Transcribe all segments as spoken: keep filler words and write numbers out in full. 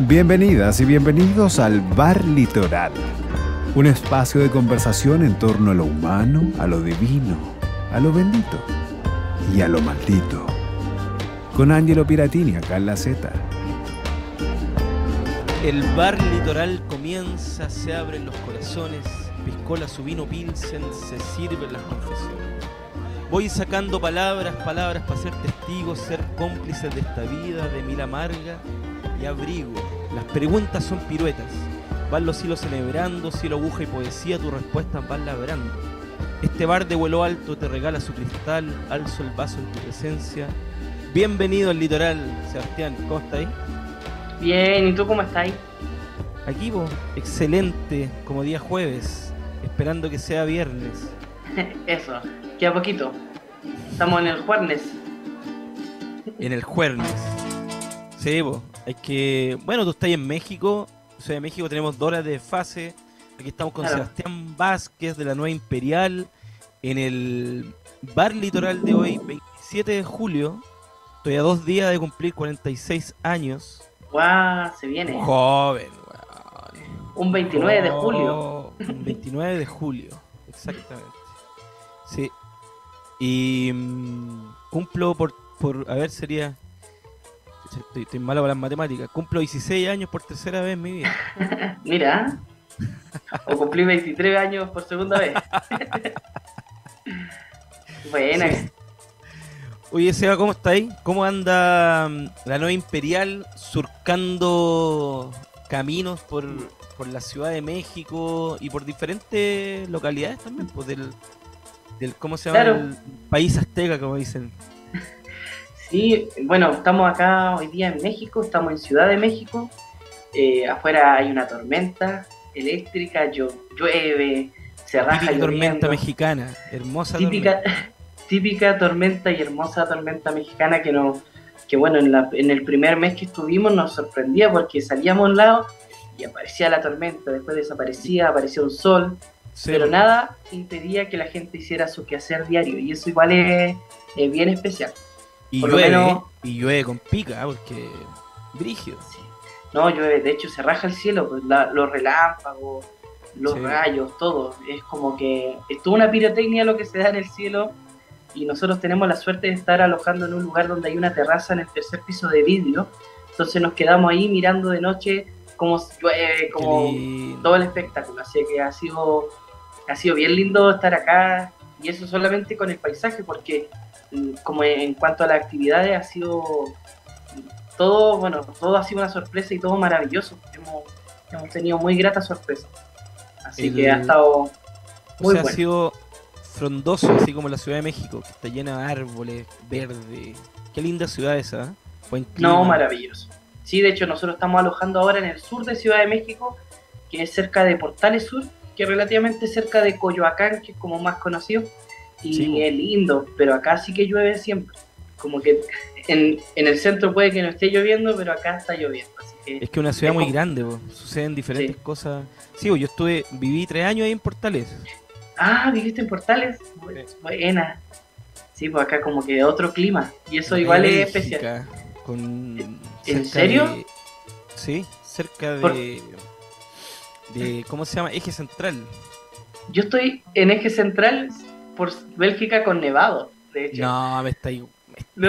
Bienvenidas y bienvenidos al Bar Litoral, un espacio de conversación en torno a lo humano, a lo divino, a lo bendito y a lo maldito. Con Ángelo Piratini acá en la Z. El Bar Litoral comienza, se abren los corazones, piscola su vino pilsen, se sirven las confesiones. Voy sacando palabras, palabras para ser testigos, ser cómplices de esta vida, de mil amarga y abrigo. Las preguntas son piruetas, van los hilos celebrando, cielo, aguja y poesía, tus respuestas van labrando. Este bar de vuelo alto te regala su cristal, alzo el vaso en tu presencia. Bienvenido al Litoral, Sebastián, ¿cómo estás ahí? Bien, ¿y tú cómo estás? Aquí, vos, excelente, como día jueves, esperando que sea viernes. Eso, queda poquito. Estamos en el jueves. En el jueves. Sí, vos, hay que... Bueno, tú estás en México, o sea, en México tenemos dos horas de fase. Aquí estamos con Claro. Sebastián Vázquez de la Nueva Imperial, en el Bar Litoral de hoy, veintisiete de julio. Estoy a dos días de cumplir cuarenta y seis años. Guau, se viene. Joven, weón. Un veintinueve de Oh, julio. Un veintinueve de julio, exactamente. Sí. Y mm, cumplo por, por, a ver, sería... Estoy, estoy malo con las matemáticas. Cumplo dieciséis años por tercera vez en mi vida. Mira. O cumplí veintitrés años por segunda vez. Buena. Sí. Oye, Seba, ¿cómo estáis? ¿Cómo anda mm, la Nueva Imperial surcando caminos por, por la Ciudad de México y por diferentes localidades también, pues del, del ¿cómo se llama? Claro. El país azteca, como dicen. Sí, bueno, estamos acá hoy día en México, estamos en Ciudad de México. Eh, afuera hay una tormenta eléctrica, llo- llueve, se raja Típica tormenta lloviendo. mexicana, hermosa Típica, tormenta. típica tormenta y hermosa tormenta mexicana que no, que bueno, en, la, en el primer mes que estuvimos nos sorprendía porque salíamos a un lado y aparecía la tormenta, después desaparecía, aparecía un sol, Sí, pero pues. nada impedía que la gente hiciera su quehacer diario y eso igual es, es bien especial. Y por lo llueve, menos- y llueve con pica, porque brígido. Sí. No, llueve, de hecho se raja el cielo, pues, la- los relámpagos, los Sí. rayos, todo, es como que es toda una pirotecnia lo que se da en el cielo. Y nosotros tenemos la suerte de estar alojando en un lugar donde hay una terraza en el tercer piso de vidrio. Entonces nos quedamos ahí mirando de noche cómo llueve, como Qué lindo. todo el espectáculo. Así que ha sido, ha sido bien lindo estar acá. Y eso solamente con el paisaje, porque mm, como en cuanto a las actividades ha sido todo, bueno, todo ha sido una sorpresa y todo maravilloso. Hemos, hemos tenido muy gratas sorpresas. Así El- que ha estado O muy sea, ha bueno. sido frondoso, así como la Ciudad de México, que está llena de árboles, verde. Qué linda ciudad esa, ¿eh? Buen clima. No, maravilloso. Sí, de hecho nosotros estamos alojando ahora en el sur de Ciudad de México, que es cerca de Portales Sur, que es relativamente cerca de Coyoacán, que es como más conocido, y Sí, po. es lindo, pero acá sí que llueve siempre. Como que en, en el centro puede que no esté lloviendo, pero acá está lloviendo. Así que Es que es una ciudad es muy como- grande, po. Suceden diferentes Sí. cosas. Sí, po, yo estuve, viví tres años ahí en Portales. Ah, ¿viviste en Portales? Bu- Buena. Sí, pues acá como que otro clima, y eso La igual calle es especial. Bélgica, Con, ¿En cerca serio? de- sí, cerca Por- de, de... ¿Cómo se llama? Eje Central. Yo estoy en eje central por Bélgica con Nevado, de hecho. No, me está ahí. No.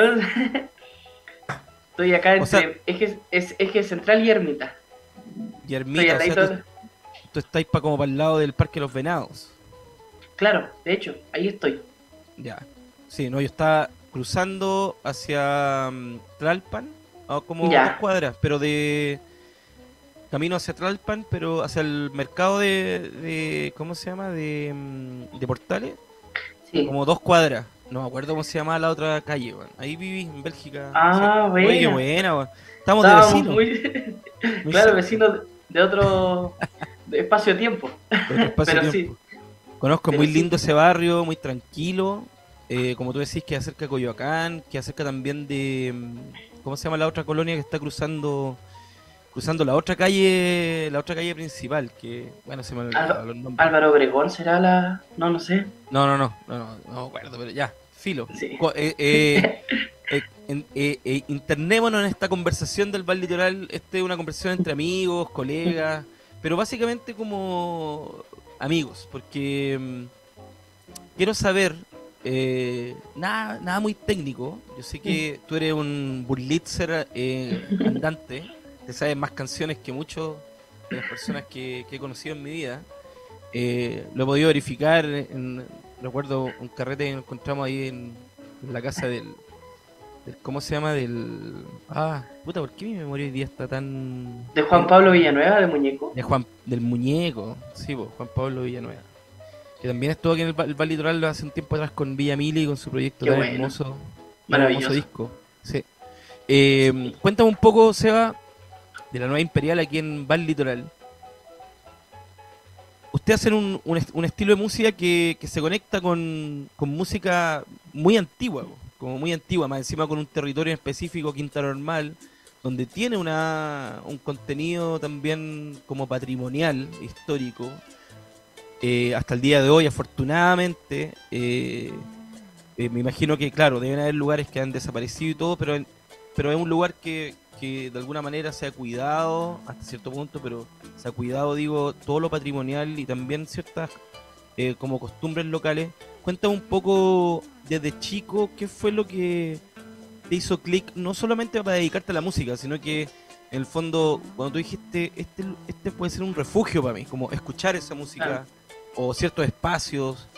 Estoy acá O entre sea- eje, es, eje central y ermita. Y Estoy Ermita, al o sea, ladito tú, de- tú estás pa, como para el lado del Parque de los Venados. Claro, de hecho, ahí estoy. Ya. Sí, no, yo estaba cruzando hacia mm, Tlalpan, a como Ya. dos cuadras, pero de camino hacia Tlalpan, pero hacia el mercado de, de ¿cómo se llama? De, mm, de Portales, Sí. como dos cuadras. No me acuerdo cómo se llama la otra calle, weón. Ahí viví en Bélgica. Ah, sí. Oye, qué buena. buena, weón. Estamos de Estábamos vecinos. muy. muy claro, cerca, vecinos de otro de espacio-tiempo. de otro espacio Pero tiempo. sí. Conozco Pero muy sí. lindo ese barrio, muy tranquilo. Eh, como tú decís, que acerca de Coyoacán, que acerca también de... mm, ¿Cómo se llama la otra colonia que está cruzando cruzando la otra calle la otra calle principal? Que, bueno, se me han olvidado Alba- los nombres. Álvaro Obregón será la. No, no sé. No, no, no, no, no, no me acuerdo, pero ya, filo. Sí. Co- eh, eh, eh, en- eh, eh, internémonos en esta conversación del Bar Litoral. Este es una conversación entre amigos, colegas, pero básicamente como amigos, porque mm, quiero saber, eh, nada, nada muy técnico. Yo sé que tú eres un Burlitzer eh, andante, te sabes más canciones que muchos de las personas que, que he conocido en mi vida. Eh, lo he podido verificar, en, recuerdo un carrete que nos encontramos ahí en, en la casa del, del- ¿cómo se llama? Del... Ah, puta, ¿por qué mi memoria hoy día está tan... De Juan Pablo Villanueva, de Muñeco. De Juan, del muñeco, sí, po, Juan Pablo Villanueva. Que también estuvo aquí en el, Ba- el Bar Litoral hace un tiempo atrás con Villa Mili, con su proyecto Qué tan bueno. hermoso, tan Maravilloso. hermoso disco. Sí. Eh, cuéntame un poco, Seba, de la Nueva Imperial aquí en Bar Litoral. Ustedes hacen un, un, est- un estilo de música que, que se conecta con, con música muy antigua, po, como muy antigua, más encima con un territorio en específico, Quinta Normal, donde tiene una, un contenido también como patrimonial, histórico. Eh, hasta el día de hoy, afortunadamente, eh, eh, me imagino que, claro, deben haber lugares que han desaparecido y todo, pero, en- pero es un lugar que, que de alguna manera se ha cuidado hasta cierto punto, pero se ha cuidado, digo, todo lo patrimonial y también ciertas eh, como costumbres locales. Cuéntame un poco desde chico, ¿qué fue lo que te hizo clic, no solamente para dedicarte a la música, sino que en el fondo, cuando tú dijiste, este, este puede ser un refugio para mí, como escuchar esa música, Claro. o ciertos espacios,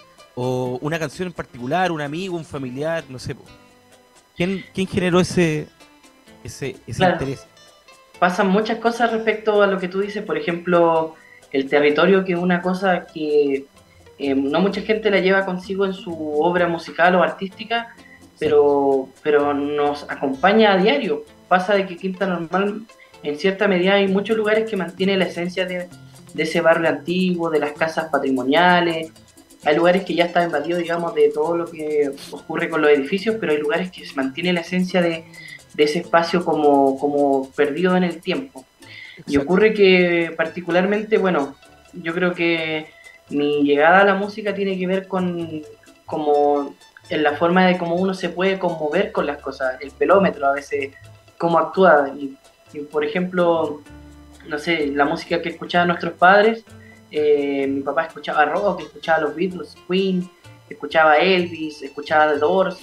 o una canción en particular, un amigo, un familiar, no sé, po. ¿Quién, quién generó ese, ese, ese Claro. interés? Pasan muchas cosas respecto a lo que tú dices, por ejemplo, el territorio, que es una cosa que eh, no mucha gente la lleva consigo en su obra musical o artística, pero, pero nos acompaña a diario. Pasa de que Quinta Normal, en cierta medida, hay muchos lugares que mantienen la esencia de, de ese barrio antiguo, de las casas patrimoniales. Hay lugares que ya están invadidos, digamos, de todo lo que ocurre con los edificios, pero hay lugares que se mantiene la esencia de, de ese espacio como, como perdido en el tiempo. Y Exacto. ocurre que particularmente, bueno, yo creo que mi llegada a la música tiene que ver con como en la forma de cómo uno se puede conmover con las cosas, el pelómetro a veces, cómo actúa. Y, y, por ejemplo, no sé, la música que escuchaban nuestros padres, eh, mi papá escuchaba rock, escuchaba los Beatles, Queen, escuchaba Elvis, escuchaba The Doors,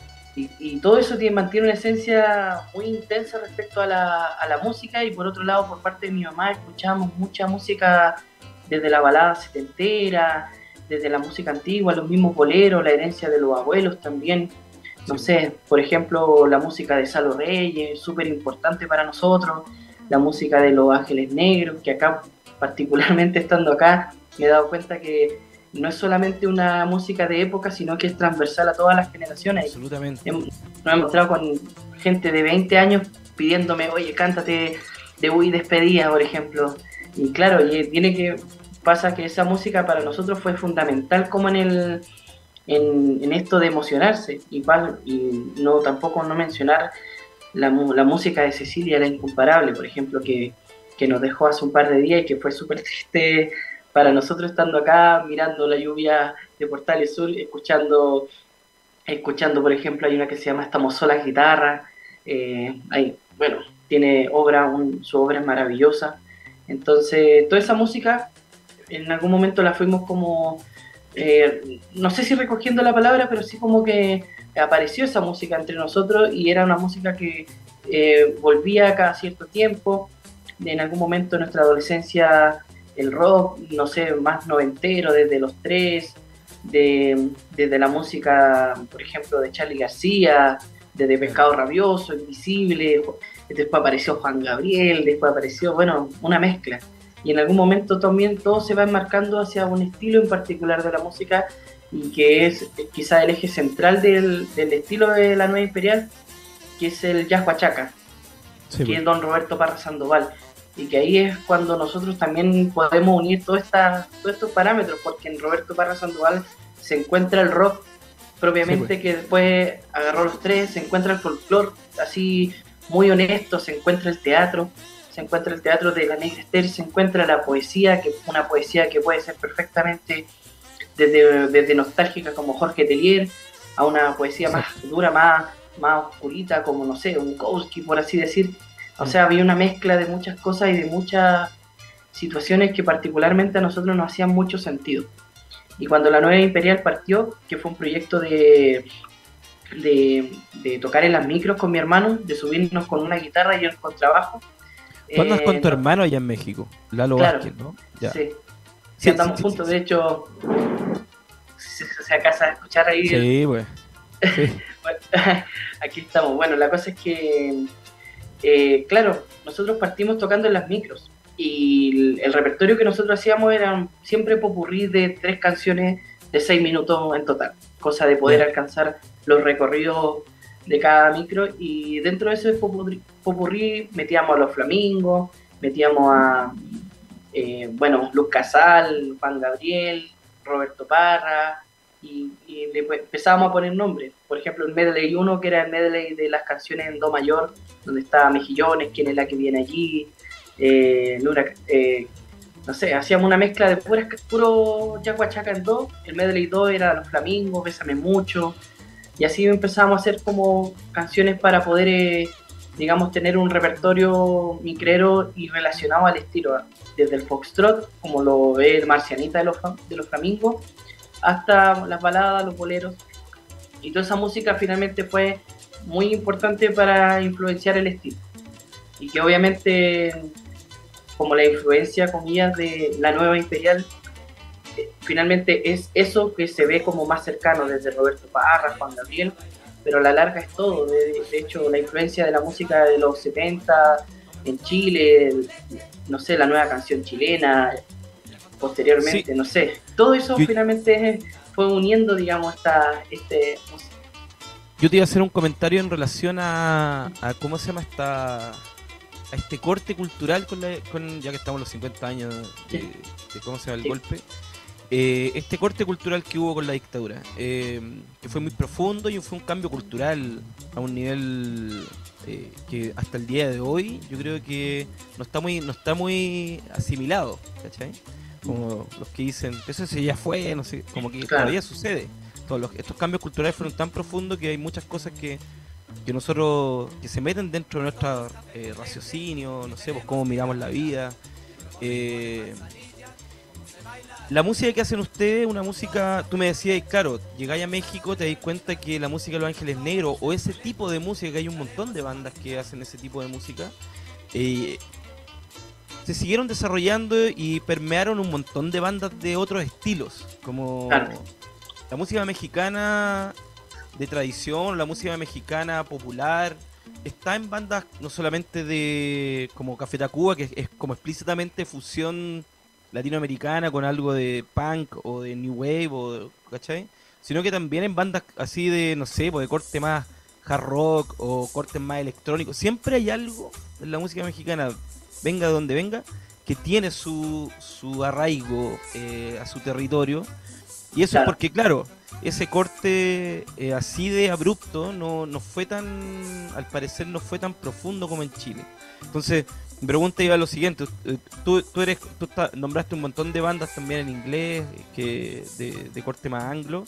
y, y todo eso tiene, mantiene una esencia muy intensa respecto a la, a la música. Y por otro lado, por parte de mi mamá, escuchábamos mucha música desde la balada setentera, desde la música antigua, los mismos boleros, la herencia de los abuelos también. No Sí. sé, por ejemplo, la música de Salo Reyes, súper importante para nosotros, la música de Los Ángeles Negros, que acá, particularmente estando acá, me he dado cuenta que no es solamente una música de época, sino que es transversal a todas las generaciones. Absolutamente. Nos he encontrado con gente de veinte años pidiéndome, oye, cántate de Uy Despedida, por ejemplo. Y claro, y tiene que pasa que esa música para nosotros fue fundamental como en el en, en esto de emocionarse. Y, y no tampoco no mencionar la, la música de Cecilia, la Incomparable, por ejemplo, que, que nos dejó hace un par de días y que fue súper triste para nosotros estando acá, mirando la lluvia de Portales Sur, escuchando, escuchando por ejemplo, hay una que se llama Estamos Solas Guitarra, eh, hay, bueno, tiene obra, un, su obra es maravillosa. Entonces, toda esa música, en algún momento la fuimos como, eh, no sé si recogiendo la palabra, pero sí como que apareció esa música entre nosotros y era una música que eh, volvía cada cierto tiempo. En algún momento de nuestra adolescencia, el rock, no sé, más noventero, desde los tres, de, desde la música, por ejemplo, de Charly García, desde Pescado Rabioso, Invisible, después apareció Juan Gabriel, después apareció, bueno, una mezcla. Y en algún momento también todo se va enmarcando hacia un estilo en particular de la música, y que es quizá el eje central del, del estilo de la Nueva Imperial, que es el jazz huachaca, sí, que es don Roberto Parra Sandoval. Y que ahí es cuando nosotros también podemos unir toda esta, todos estos parámetros, porque en Roberto Parra Sandoval se encuentra el rock propiamente, sí, pues, que después agarró los tres, se encuentra el folclore así muy honesto, se encuentra el teatro, se encuentra el teatro de la Negra Esther, se encuentra la poesía, que una poesía que puede ser perfectamente desde, desde nostálgica como Jorge Telier, a una poesía, sí, más dura, más, más oscurita, como no sé, un Kowski, por así decir. O sea, había una mezcla de muchas cosas y de muchas situaciones que particularmente a nosotros nos hacían mucho sentido. Y cuando la Nueva Imperial partió, que fue un proyecto de, de, de tocar en las micros con mi hermano, de subirnos con una guitarra y el contrabajo. ¿Tú andas eh, con tu hermano allá en México? Lalo claro, Vázquez, ¿no? Ya. Sí. Sí, Sí, andamos sí, sí, juntos, sí, de sí. hecho, si se acaso de escuchar ahí. Sí, pues. Sí. Bueno, aquí estamos. Bueno, la cosa es que, eh, claro, nosotros partimos tocando en las micros y el, el repertorio que nosotros hacíamos era siempre popurrí de tres canciones de seis minutos en total, cosa de poder Bien. alcanzar los recorridos de cada micro, y dentro de ese popurrí, popurrí metíamos a los Flamingos, metíamos a, eh, bueno, Luz Casal, Juan Gabriel, Roberto Parra, y, y le empezábamos a poner nombres. Por ejemplo, el medley uno, que era el medley de las canciones en do mayor, donde está Mejillones, Quién es la que viene allí, eh, Luna, eh, no sé, hacíamos una mezcla de puras, puro yaguachaca en do. El medley dos era Los Flamingos, Bésame Mucho, y así empezamos a hacer como canciones para poder, eh, digamos, tener un repertorio micrero y relacionado al estilo, desde el foxtrot, como lo ve Marcianita de los, de los Flamingos, hasta las baladas, los boleros, y toda esa música finalmente fue muy importante para influenciar el estilo, y que obviamente, como la influencia, comillas, de la Nueva Imperial, eh, finalmente es eso que se ve como más cercano, desde Roberto Parra, Juan Gabriel, pero a la larga es todo. De, de hecho, la influencia de la música de los setenta en Chile, el, no sé, la nueva canción chilena, posteriormente, sí. No sé, todo eso yo, finalmente fue uniendo, digamos, esta, este... Yo te iba a hacer un comentario en relación a, a ¿cómo se llama esta...? A este corte cultural, con, la, con ya que estamos en los cincuenta años de, de cómo se llama el sí. golpe, eh, este corte cultural que hubo con la dictadura, eh, que fue muy profundo y fue un cambio cultural a un nivel eh, que hasta el día de hoy yo creo que no está muy no está muy asimilado, ¿cachai? Como los que dicen, eso se ya fue, no sé, como que claro. Todavía sucede. Todos los, estos cambios culturales fueron tan profundos que hay muchas cosas que que nosotros, que se meten dentro de nuestro eh, raciocinio, no sé, pues cómo miramos la vida. Eh, la música que hacen ustedes, una música, tú me decías, claro, llegáis a México, te das cuenta que la música de Los Ángeles Negros, o ese tipo de música, que hay un montón de bandas que hacen ese tipo de música, eh, se siguieron desarrollando y permearon un montón de bandas de otros estilos, como claro. La música mexicana de tradición, la música mexicana popular, está en bandas no solamente de como Café Tacuba, que es, es como explícitamente fusión latinoamericana con algo de punk o de new wave, o, ¿cachai? Sino que también en bandas así de, no sé, pues de corte más hard rock o cortes más electrónicos. Siempre hay algo en la música mexicana, venga de donde venga, que tiene su, su arraigo eh, a su territorio. Y eso claro. Es porque, claro, ese corte eh, así de abrupto no, no fue tan, al parecer no fue tan profundo como en Chile. Entonces, mi pregunta iba a lo siguiente, tú, tú eres, tú está, nombraste un montón de bandas también en inglés, que de, de corte más anglo,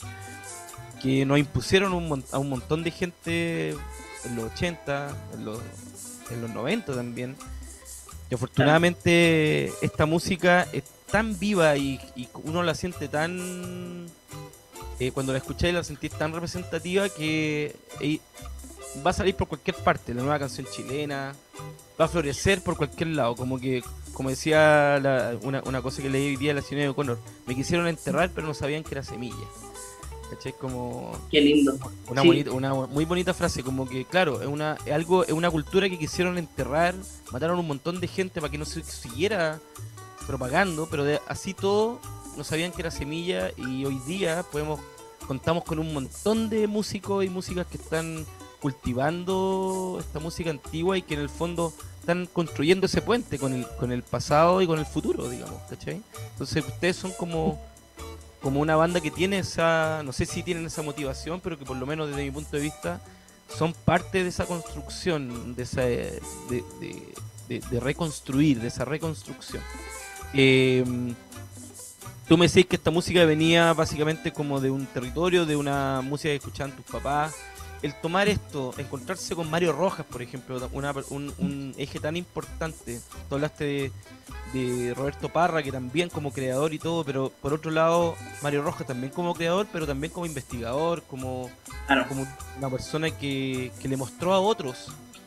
que nos impusieron un, a un montón de gente en los ochenta, en los, en los noventa también. Y afortunadamente esta música es tan viva y, y uno la siente tan... Eh, cuando la escucháis la sentís tan representativa que eh, va a salir por cualquier parte. La nueva canción chilena va a florecer por cualquier lado. Como que, como decía la, una, una cosa que leí hoy día de la señora de O'Connor, me quisieron enterrar pero no sabían que era semilla. ¿Cachai? Como... Qué lindo. Una, sí. bonita, una muy bonita frase, como que claro, es una es algo es una cultura que quisieron enterrar, mataron un montón de gente para que no se siguiera propagando, pero de, así todo no sabían que era semilla, y hoy día podemos contamos con un montón de músicos y músicas que están cultivando esta música antigua y que en el fondo están construyendo ese puente con el con el pasado y con el futuro, digamos, ¿cachai? Entonces ustedes son como como una banda que tiene esa, no sé si tienen esa motivación, pero que por lo menos desde mi punto de vista son parte de esa construcción, de esa de, de, de, de reconstruir, de esa reconstrucción. Eh, tú me decís que esta música venía básicamente como de un territorio, de una música que escuchaban tus papás, el tomar esto, encontrarse con Mario Rojas, por ejemplo, una, un, un eje tan importante. Tú hablaste de, de Roberto Parra, que también como creador y todo, pero por otro lado, Mario Rojas también como creador, pero también como investigador, como, Claro. como una persona que, que le mostró a otros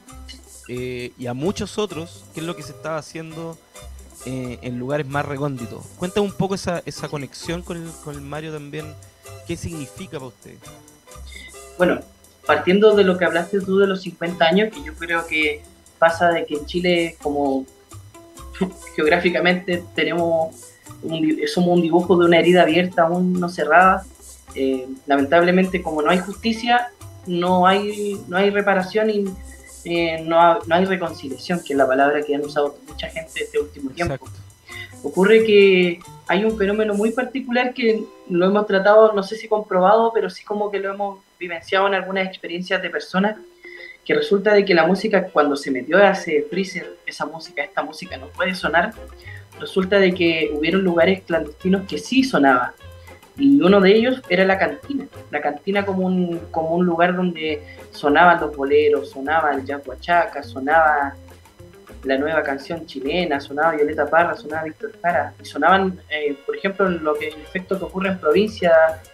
eh, y a muchos otros qué es lo que se estaba haciendo eh, en lugares más recónditos. Cuéntame un poco esa, esa conexión con el, con el Mario también, ¿qué significa para usted? Bueno, partiendo de lo que hablaste tú de los cincuenta años, que yo creo que pasa de que en Chile, como geográficamente tenemos un, somos un dibujo de una herida abierta aún no cerrada, eh, lamentablemente como no hay justicia, no hay, no hay reparación y eh, no, ha, no hay reconciliación, que es la palabra que han usado mucha gente este último tiempo. Exacto. Ocurre que hay un fenómeno muy particular que lo hemos tratado, no sé si comprobado, pero sí como que lo hemos vivenciado en algunas experiencias de personas, que resulta de que la música, cuando se metió a ese freezer, esa música, esta música no puede sonar, resulta de que hubieron lugares clandestinos que sí sonaba, y uno de ellos era la cantina, la cantina como un, como un lugar donde sonaban los boleros, sonaba el jazz huachaca, sonaba la nueva canción chilena, sonaba Violeta Parra, sonaba Víctor Jara, y sonaban, eh, por ejemplo, lo que, el efecto que ocurre en provincia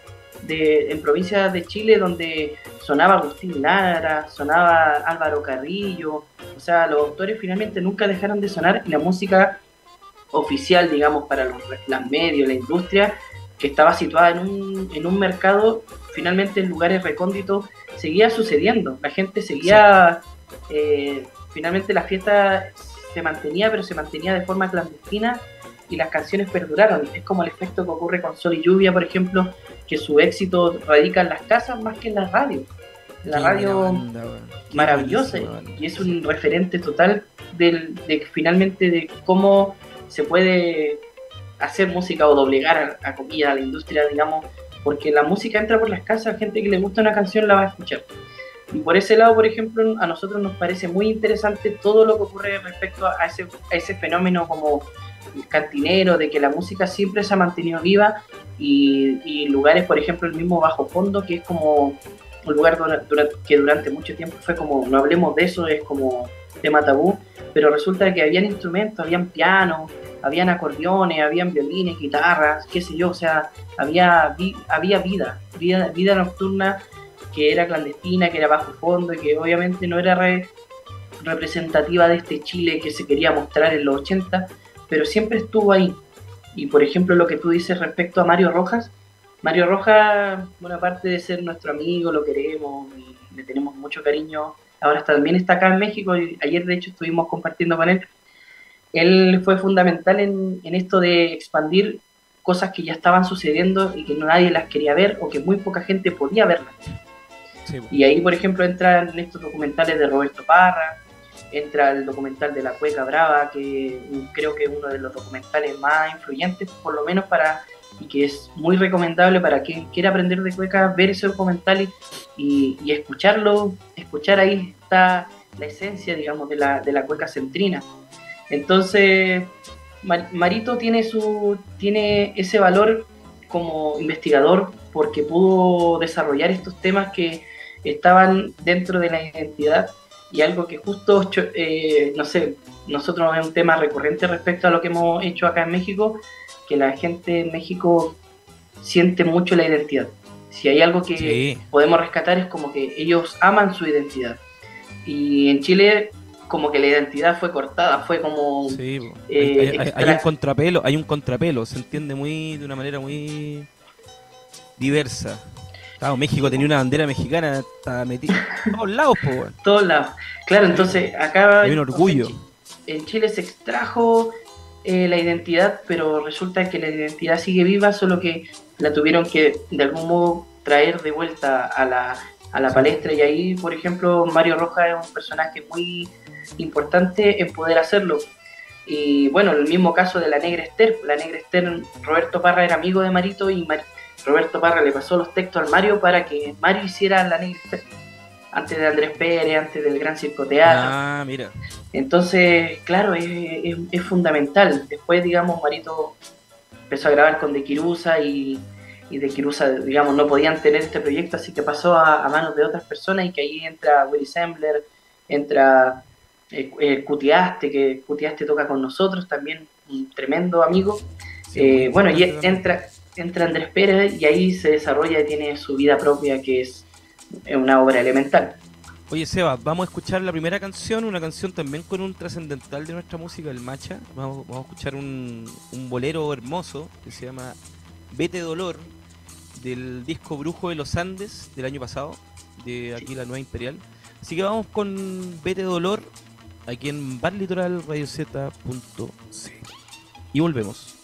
de, en provincias de Chile, donde sonaba Agustín Lara, sonaba Álvaro Carrillo, o sea, los autores finalmente nunca dejaron de sonar, y la música oficial, digamos, para los, los medios, la industria, que estaba situada en un, en un mercado, finalmente en lugares recónditos, seguía sucediendo, la gente seguía... Eh, finalmente la fiesta se mantenía, pero se mantenía de forma clandestina y las canciones perduraron. Es como el efecto que ocurre con Sol y Lluvia, por ejemplo, que su éxito radica en las casas más que en las radios. La Qué radio banda, maravillosa, banda. y es un referente total del, de finalmente de cómo se puede hacer música o doblegar a, a comillas a la industria, digamos, porque la música entra por las casas, gente que le gusta una canción la va a escuchar. Y por ese lado, por ejemplo, a nosotros nos parece muy interesante todo lo que ocurre respecto a ese, a ese fenómeno como cantinero, de que la música siempre se ha mantenido viva, y, y lugares, por ejemplo, el mismo Bajo Fondo, que es como un lugar dura, dura, que durante mucho tiempo fue como, no hablemos de eso, es como tema tabú, pero resulta que habían instrumentos, habían pianos, habían acordeones, habían violines, guitarras, qué sé yo, o sea, había, vi, había vida, vida, vida nocturna, que era clandestina, que era bajo fondo y que obviamente no era re, representativa de este Chile que se quería mostrar en los ochenta, pero siempre estuvo ahí. Y por ejemplo lo que tú dices respecto a Mario Rojas, Mario Rojas, bueno, aparte de ser nuestro amigo, lo queremos y le tenemos mucho cariño, ahora también está acá en México y ayer de hecho estuvimos compartiendo con él. Él fue fundamental en, en esto de expandir cosas que ya estaban sucediendo y que nadie las quería ver o que muy poca gente podía verlas. Sí. Y ahí, por ejemplo, entran estos documentales de Roberto Parra, entra el documental de La Cueca Brava, que creo que es uno de los documentales más influyentes, por lo menos para, y que es muy recomendable para quien quiera aprender de cueca, ver ese documental y, y, y escucharlo, escuchar ahí está la esencia, digamos, de la, de la cueca centrina. Entonces, Marito tiene, su, tiene ese valor como investigador porque pudo desarrollar estos temas que estaban dentro de la identidad, y algo que justo, eh, no sé, nosotros es un tema recurrente respecto a lo que hemos hecho acá en México, que la gente en México siente mucho la identidad. Si hay algo que sí podemos rescatar es como que ellos aman su identidad, y en Chile como que la identidad fue cortada, fue como... Sí, eh, hay, hay, hay un contrapelo, hay un contrapelo, se entiende muy de una manera muy diversa. Claro, México tenía una bandera mexicana, estaba metida en todos lados, po, bueno. Todos lados. Claro, entonces acá... Hay un orgullo. En Chile se extrajo eh, la identidad, pero resulta que la identidad sigue viva, solo que la tuvieron que de algún modo traer de vuelta a la, a la palestra, y ahí, por ejemplo, Mario Rojas es un personaje muy importante en poder hacerlo. Y bueno, el mismo caso de la Negra Esther. La Negra Esther, Roberto Parra era amigo de Marito, y Mar Roberto Parra le pasó los textos al Mario para que Mario hiciera la Negra Esther, antes de Andrés Pérez, antes del Gran Circo Teatro. Ah, mira. Entonces, claro, es, es, es fundamental. Después, digamos, Marito empezó a grabar con De Quirusa y, y de Kirusa, digamos, no podían tener este proyecto, así que pasó a, a manos de otras personas, y que ahí entra Willy Sembler, entra eh, eh, Cutiaste, que Cutiaste toca con nosotros también, un tremendo amigo. Sí, eh, bueno, y también. entra, entra Andrés Pérez, y ahí se desarrolla y tiene su vida propia, que es una obra elemental. Oye, Seba, vamos a escuchar la primera canción, una canción también con un trascendental de nuestra música, el Macha. Vamos, vamos a escuchar un, un bolero hermoso que se llama Vete Dolor, del disco Brujo de los Andes del año pasado, de aquí la Nueva Imperial. Así que vamos con Vete Dolor, aquí en bar litoral radio z punto c. Y volvemos.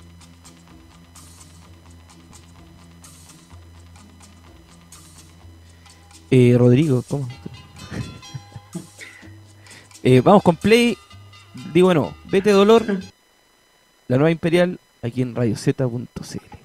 Eh, Rodrigo, ¿cómo? eh, vamos con play. Digo, no, Vete Dolor, la Nueva Imperial, aquí en radio z punto c l.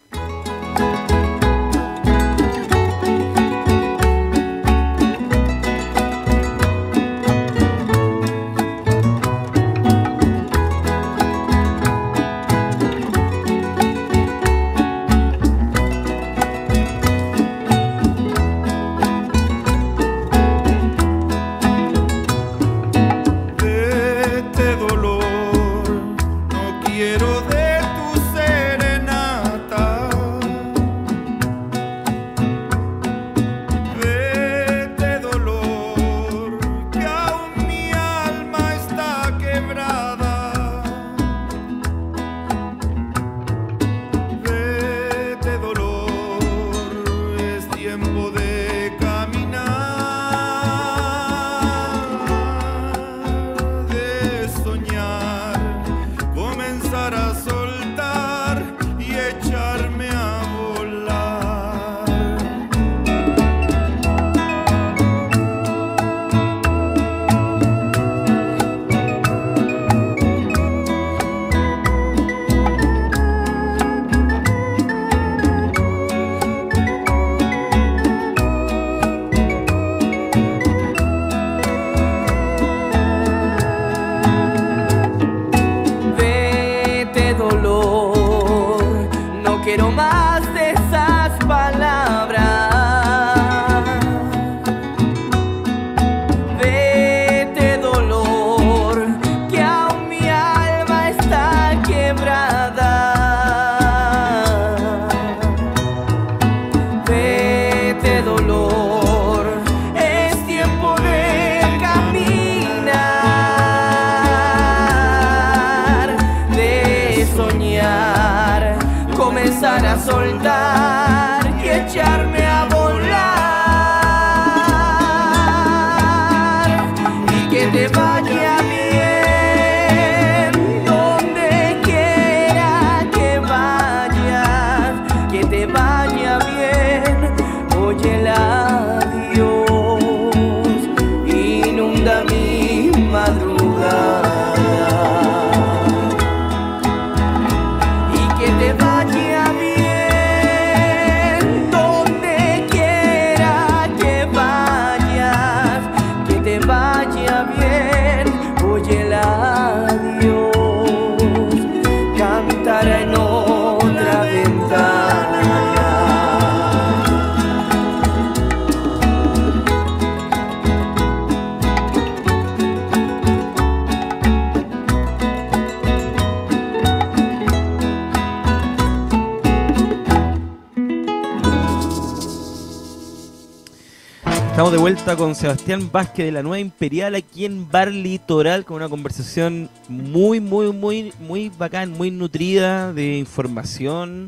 Estamos de vuelta con Sebastián Vázquez de la Nueva Imperial aquí en Bar Litoral, con una conversación muy, muy, muy, muy bacán, muy nutrida de información.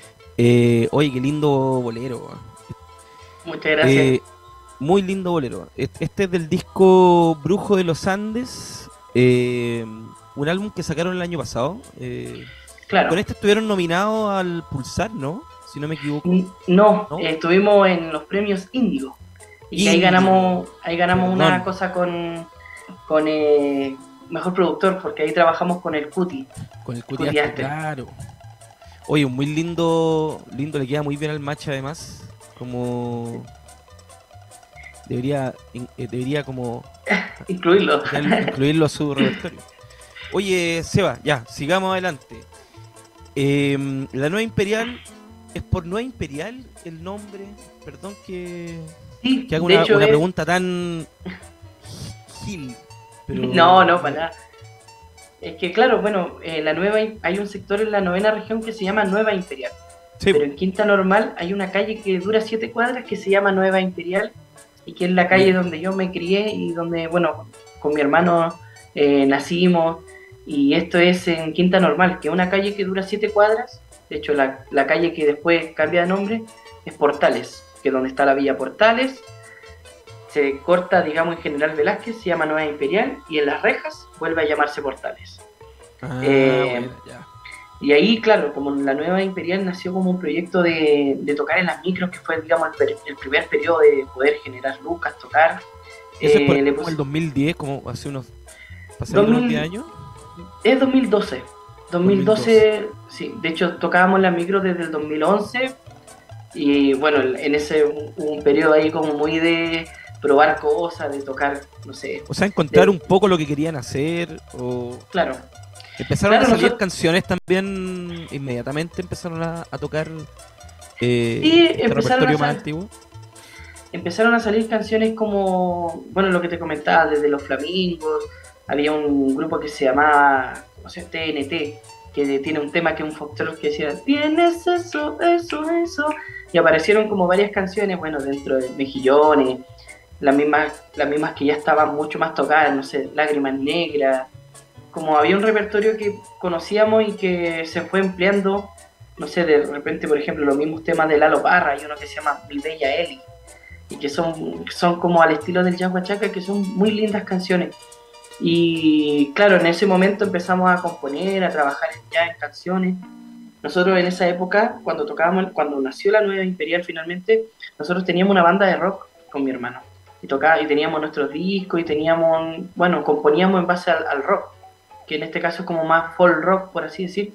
Eh, oye, qué lindo bolero. Muchas gracias. Eh, muy lindo bolero. Este es del disco Brujo de los Andes, eh, un álbum que sacaron el año pasado. Eh, claro. Con este estuvieron nominados al Pulsar, ¿no? Si no me equivoco. No, ¿No? Eh, estuvimos en los premios Índigo. Y ahí ganamos, ahí ganamos Perdón. una cosa con, con eh, Mejor Productor, porque ahí trabajamos con el Cuti. Con el Cuti, Cutiaste. claro. Oye, muy lindo, lindo, le queda muy bien al match además. Como debería, in- eh, debería como Incluirlo. incluirlo a su repertorio. Oye, Seba, ya, sigamos adelante. Eh, la Nueva Imperial ¿Es por Nueva Imperial el nombre? Perdón que, Sí, que haga de una, hecho una es... pregunta tan gil, pero... No, no, para nada. Es que claro, bueno, eh, la nueva, hay un sector en la novena región que se llama Nueva Imperial, Sí, pero en Quinta Normal hay una calle que dura siete cuadras que se llama Nueva Imperial y que es la calle mira. donde yo me crié y donde, bueno, con mi hermano eh, nacimos, y esto es en Quinta Normal, que es una calle que dura siete cuadras. De hecho, la, la calle que después cambia de nombre es Portales, que es donde está la Villa Portales. Se corta, digamos, en General Velázquez, se llama Nueva Imperial, y en Las Rejas vuelve a llamarse Portales. Ah, Eh, bueno, ya. y ahí, claro, como la Nueva Imperial nació como un proyecto de, de tocar en las micros, que fue, digamos, el, per- el primer periodo de poder generar lucas, tocar. Eso es por Eh, le como pus- el dos mil diez, como hace unos... ¿Pasaron unos diez años? Es dos mil doce. dos mil doce, dos mil doce. sí. De hecho, tocábamos las micros desde el dos mil once. Y bueno, en ese hubo un periodo ahí como muy de probar cosas, de tocar, no sé. O sea, encontrar de- un poco lo que querían hacer, o... Claro. Empezaron Claro, a salir nosotros- canciones también, inmediatamente empezaron a, a tocar eh, Sí, este empezaron repertorio a más sal- antiguo. Empezaron a salir canciones como, bueno, lo que te comentaba, desde Los Flamingos. Había un grupo que se llamaba, no sé, T N T, que tiene un tema que es un foxtrot que decía, tienes eso, eso, eso. Y aparecieron como varias canciones, bueno, dentro de Mejillones, las mismas, las mismas que ya estaban mucho más tocadas, no sé, Lágrimas Negras. Como había un repertorio que conocíamos y que se fue empleando, no sé, de repente, por ejemplo, los mismos temas de Lalo Parra, hay uno que se llama Mi Bella Eli, y que son, son como al estilo del jazz huachaca, que son muy lindas canciones. Y claro, en ese momento empezamos a componer, a trabajar ya en canciones. Nosotros en esa época, cuando tocábamos, cuando nació la Nueva Imperial finalmente, nosotros teníamos una banda de rock con mi hermano. Y tocaba, y teníamos nuestros discos, y teníamos, bueno, componíamos en base al, al rock, que en este caso es como más folk rock, por así decir.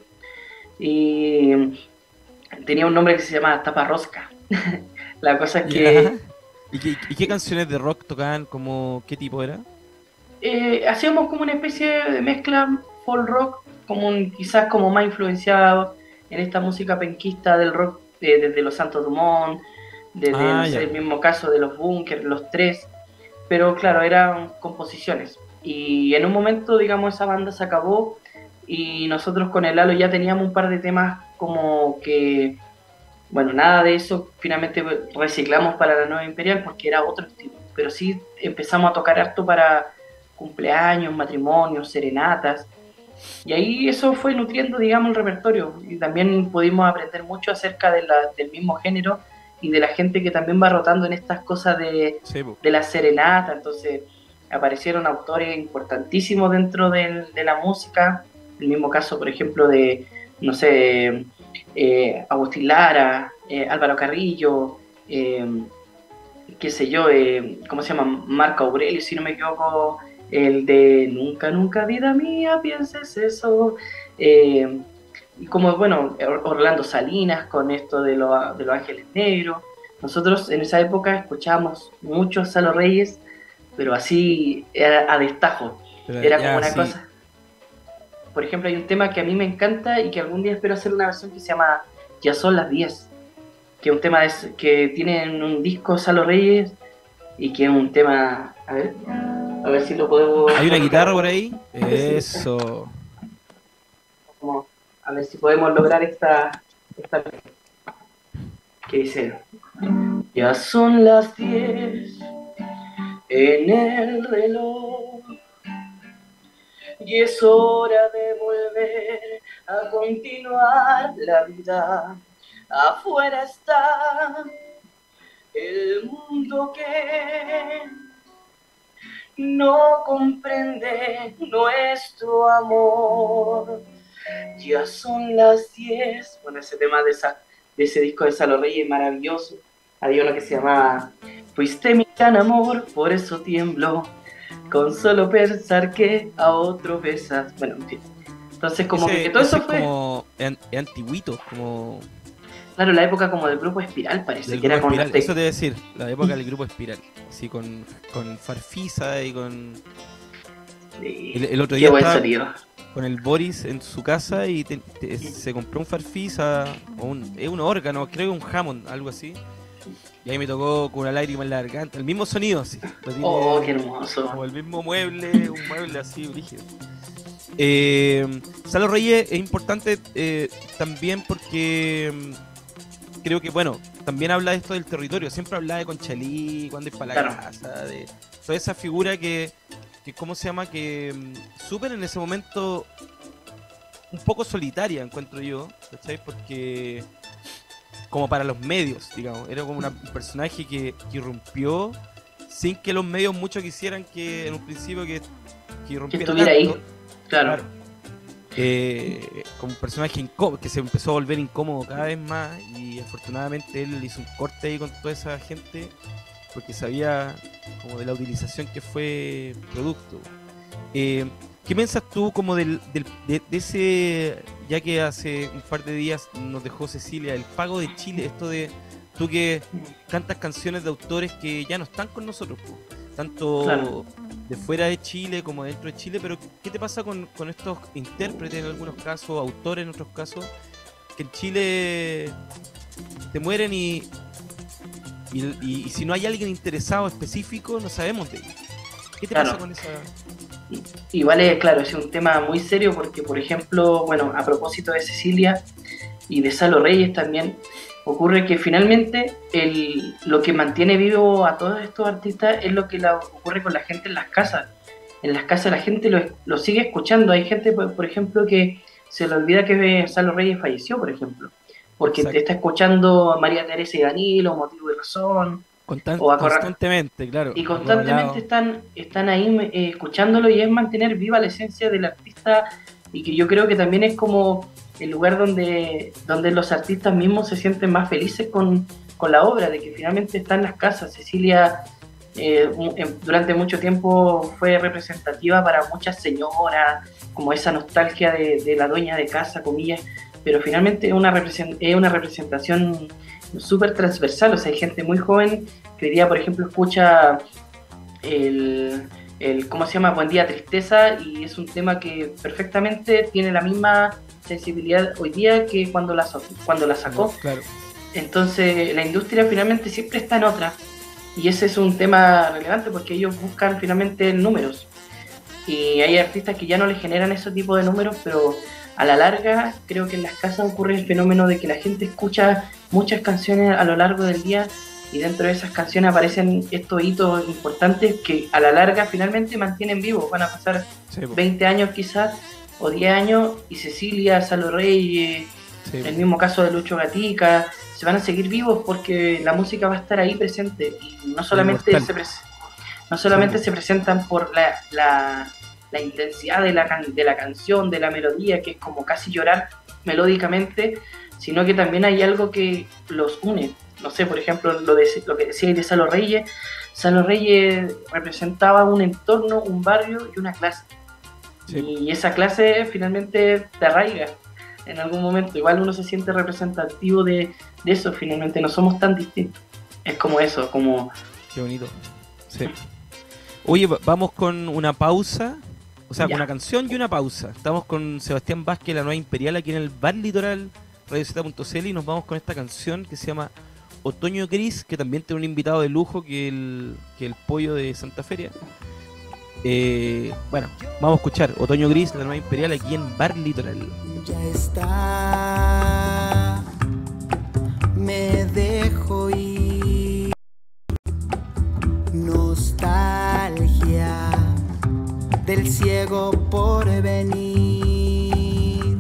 Y tenía un nombre que se llama Tapa Rosca. La cosa es que Ya. ¿Y qué, y qué canciones de rock tocaban? Como, ¿qué tipo era? eh, hacíamos como una especie de mezcla folk rock, como un, quizás como más influenciado en esta música penquista del rock, eh, desde los Santos Dumont, desde Ah, no sé, ya. el mismo caso de los Bunkers, los Tres, pero claro, eran composiciones. Y en un momento, digamos, esa banda se acabó y nosotros con el Lalo ya teníamos un par de temas como que, bueno, nada de eso finalmente reciclamos para la Nueva Imperial porque era otro estilo, pero sí empezamos a tocar harto para cumpleaños, matrimonios, serenatas, y ahí eso fue nutriendo, digamos, el repertorio, y también pudimos aprender mucho acerca de la, del mismo género y de la gente que también va rotando en estas cosas de, Sí, po. de la serenata. Entonces aparecieron autores importantísimos dentro del- de la música, el mismo caso, por ejemplo, de, no sé, eh, Agustín Lara, eh, Álvaro Carrillo, eh, qué sé yo, eh, ¿cómo se llama? Marco Aurelio, si no me equivoco, el de Nunca, nunca, vida mía, pienses eso. Eh, y como, bueno, Or- Orlando Salinas con esto de, lo- de los Ángeles Negros. Nosotros en esa época escuchábamos mucho a Salo Reyes, pero así era a destajo. Pero Era ya, como una sí. cosa. Por ejemplo, hay un tema que a mí me encanta y que algún día espero hacer una versión que se llama Ya son las diez, que es un tema de- que tiene en un disco Salo Reyes y que es un tema, a ver, a ver si lo podemos... ¿Hay una guitarra por ahí? Eso. Como, a ver si podemos lograr esta, esta que dice: ya son las diez en el reloj y es hora de volver a continuar la vida. Afuera está el mundo que no comprende nuestro amor. Ya son las diez. Bueno, ese tema de, esa, de ese disco de Salo Reyes es maravilloso. Había uno que se llamaba Fuiste mi gran amor, por eso tiemblo, con solo pensar que a otro besas. Bueno, en fin. Entonces, como Ese- que, que todo ese eso es fue, como an- antiguito, como claro, la época como del grupo Espiral, parece del que era grupo con Espiral. las Eso te decir, la época del grupo Espiral. Así con, con Farfisa y con... Sí, El, el otro qué día buen estaba, sonido. con el Boris en su casa y te, te, se compró un Farfisa, o un, es un órgano, creo que un Hammond, algo así. Y ahí me tocó con una lágrima en la garganta, el mismo sonido así. Tiene, oh, qué hermoso. Como el mismo mueble, un mueble así, rígido. Eh, Salo Reyes es importante eh, también porque mm, creo que, bueno, también habla de esto del territorio. Siempre habla de Conchalí, cuando es para la claro. casa, de toda esa figura que, que ¿cómo se llama? Que mm, súper en ese momento un poco solitaria, encuentro yo, ¿cachai? Porque como para los medios, digamos, era como una, un personaje que, que irrumpió sin que los medios mucho quisieran que en un principio que, que irrumpiera que estuviera tanto. ahí, claro, claro. Eh, como un personaje incómodo, que se empezó a volver incómodo cada vez más, y afortunadamente él hizo un corte ahí con toda esa gente porque sabía como de la utilización que fue producto. Eh, ¿Qué piensas tú como del, del de, de ese, ya que hace un par de días nos dejó Cecilia, el pago de Chile, esto de tú que cantas canciones de autores que ya no están con nosotros, po, tanto claro. de fuera de Chile como dentro de Chile, pero ¿qué te pasa con, con estos intérpretes en algunos casos, autores en otros casos, que en Chile te mueren y, y, y, y si no hay alguien interesado específico no sabemos de ellos? ¿Qué te claro. pasa con esa...? Igual es, claro, es un tema muy serio porque, por ejemplo, bueno, a propósito de Cecilia y de Salo Reyes también, ocurre que finalmente el, lo que mantiene vivo a todos estos artistas es lo que la, ocurre con la gente en las casas. En las casas la gente lo, lo sigue escuchando. Hay gente, por, por ejemplo, que se le olvida que Salo Reyes falleció, por ejemplo, porque te está escuchando a María Teresa y Danilo, Motivo y Razón. Constant, o a constantemente, claro. Y constantemente están, están ahí eh, escuchándolo, y es mantener viva la esencia del artista, y que yo creo que también es como el lugar donde, donde los artistas mismos se sienten más felices con, con la obra, de que finalmente está en las casas. Cecilia eh, durante mucho tiempo fue representativa para muchas señoras, como esa nostalgia de, de la dueña de casa, comillas, pero finalmente es una, represent, es una representación súper transversal. O sea, hay gente muy joven que hoy día, por ejemplo, escucha el, el, ¿cómo se llama? Buen Día Tristeza, y es un tema que perfectamente tiene la misma sensibilidad hoy día que cuando la, cuando la sacó. Claro. Entonces, la industria finalmente siempre está en otra, y ese es un tema relevante porque ellos buscan finalmente números, y hay artistas que ya no les generan ese tipo de números, pero a la larga creo que en las casas ocurre el fenómeno de que la gente escucha muchas canciones a lo largo del día, y dentro de esas canciones aparecen estos hitos importantes que a la larga finalmente mantienen vivos. Van a pasar sí, veinte años quizás, o diez años, y Cecilia, Salo Reyes, sí, el mismo caso de Lucho Gatica, se van a seguir vivos porque la música va a estar ahí presente, y no solamente, se, pres- no solamente sí. se presentan por la... la la intensidad de la, can- de la canción, de la melodía, que es como casi llorar melódicamente, sino que también hay algo que los une. No sé, por ejemplo, lo, de, lo que decía de Salo Reyes. Salo Reyes representaba un entorno, un barrio y una clase. Sí. Y esa clase finalmente te arraiga en algún momento. Igual uno se siente representativo de, de eso, finalmente no somos tan distintos. Es como eso, como... Qué bonito. Sí. Oye, vamos con una pausa. O sea, ya. Una canción y una pausa. Estamos con Sebastián Vázquez, La Nueva Imperial, aquí en el Bar Litoral, radio z punto c l, y nos vamos con esta canción que se llama Otoño Gris, que también tiene un invitado de lujo, que el, que el Pollo de Santa Feria. Eh, bueno, vamos a escuchar Otoño Gris, La Nueva Imperial, aquí en Bar Litoral. Ya está, me dejo ir, nostalgia del ciego por venir.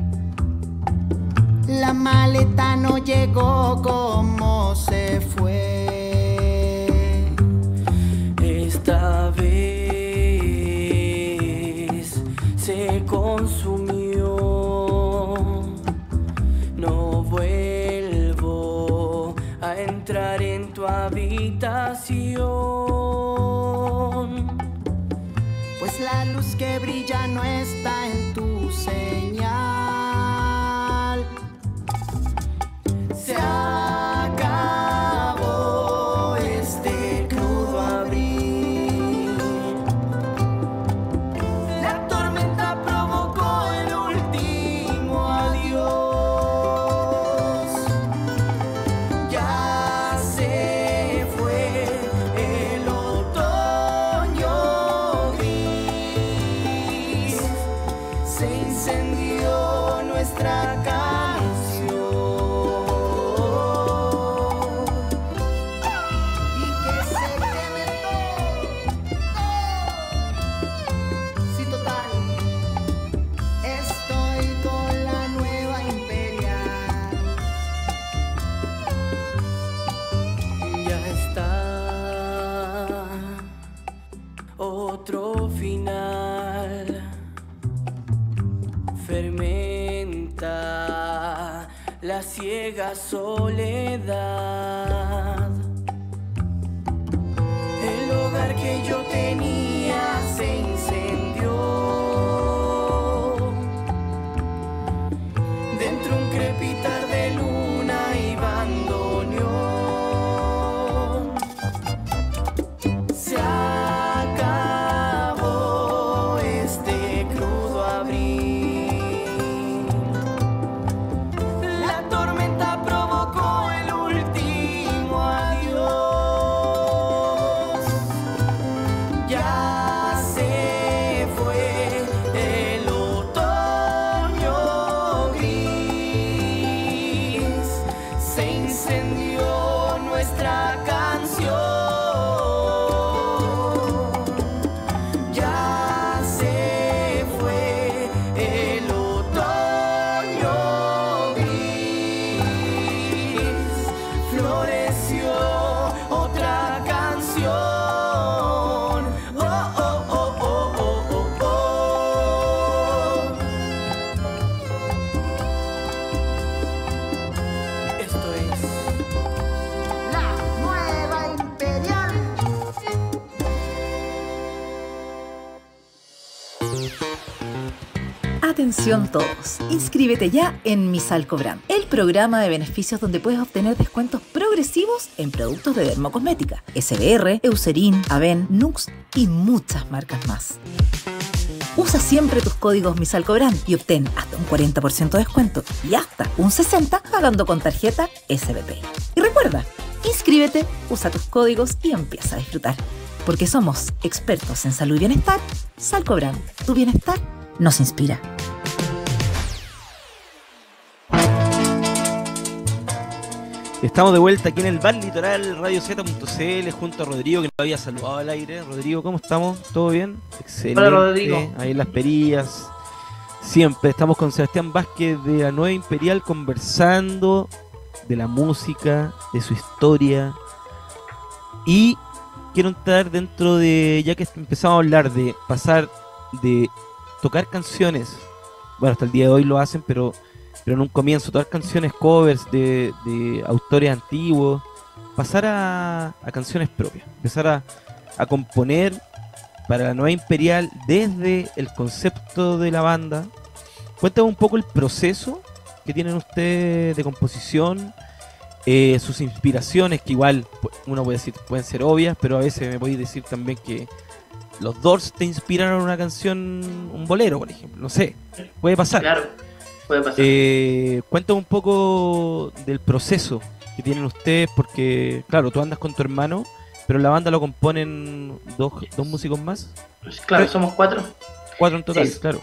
La maleta no llegó como se fue. Esta vez se consumió. No vuelvo a entrar en tu habitación. Pues la luz que brilla no está en tu señal. Se acabó este crudo abril. La tormenta provocó ciega soledad. El hogar que yo tenía se incendió. Dentro un crepitar de luna y bandoneón. Se acabó este crudo abril. La tormenta provocó el último adiós. Ya se fue el otoño gris. Se incendió nuestra canción. Ya se fue el otoño gris. Floreció otra canción. Oh, oh, oh, oh, oh, oh, oh. Esto es La Nueva Imperial. Atención todos, inscríbete ya en Misalcobrand, el programa de beneficios donde puedes obtener descuentos progresivos en productos de dermocosmética, S B R, Eucerin, Aven, Nux y muchas marcas más. Usa siempre tus códigos Misalcobrand y obtén hasta un cuarenta por ciento de descuento y hasta un sesenta por ciento pagando con tarjeta S B P. Y recuerda, inscríbete, usa tus códigos y empieza a disfrutar. Porque somos expertos en salud y bienestar, Salcobrand, tu bienestar nos inspira. Estamos de vuelta aquí en el Bar Litoral, Radio Z punto C L, junto a Rodrigo, que nos había saludado al aire. Rodrigo, ¿cómo estamos? ¿Todo bien? Excelente. Hola, Rodrigo. Ahí en las perillas. Siempre estamos con Sebastián Vázquez de la Nueva Imperial conversando de la música, de su historia. Y quiero entrar dentro de, ya que empezamos a hablar de pasar de tocar canciones, bueno, hasta el día de hoy lo hacen, pero pero en un comienzo, tocar canciones covers de, de autores antiguos, pasar a, a canciones propias, empezar a, a componer para la Nueva Imperial desde el concepto de la banda. Cuéntame un poco el proceso que tienen ustedes de composición, eh, sus inspiraciones, que igual uno puede decir pueden ser obvias, pero a veces me podéis decir también que los Doors te inspiraron una canción, un bolero, por ejemplo, no sé, puede pasar. Claro, puede pasar. Eh, cuéntame un poco del proceso que tienen ustedes, porque claro, tú andas con tu hermano, pero la banda lo componen dos, dos músicos más. Pues, claro, somos cuatro. Cuatro en total, Sí. claro.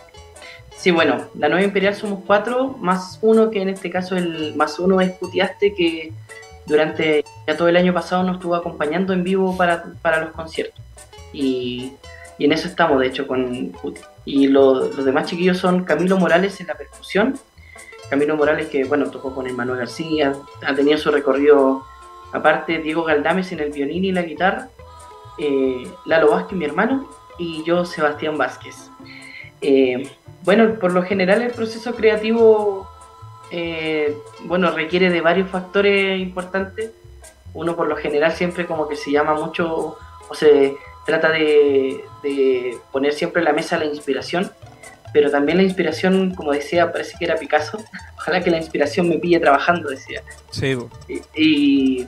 Sí, bueno, la Nueva Imperial somos cuatro, más uno, que en este caso el más uno es Putiaste, que durante ya todo el año pasado nos estuvo acompañando en vivo para, para los conciertos. Y, y en eso estamos, de hecho, con Puti. Y lo, los demás chiquillos son Camilo Morales en la percusión. Camilo Morales, que bueno, tocó con Emmanuel García, ha tenido su recorrido aparte. Diego Galdames en el violín y la guitarra. Eh, Lalo Vázquez, mi hermano, y yo, Sebastián Vázquez. Eh, bueno, por lo general el proceso creativo eh, bueno, requiere de varios factores importantes. Uno por lo general siempre como que se llama mucho, o se trata de, de poner siempre en la mesa la inspiración, pero también la inspiración, como decía, parece que era Picasso, ojalá que la inspiración me pille trabajando, decía. Sí, bo. Y, y,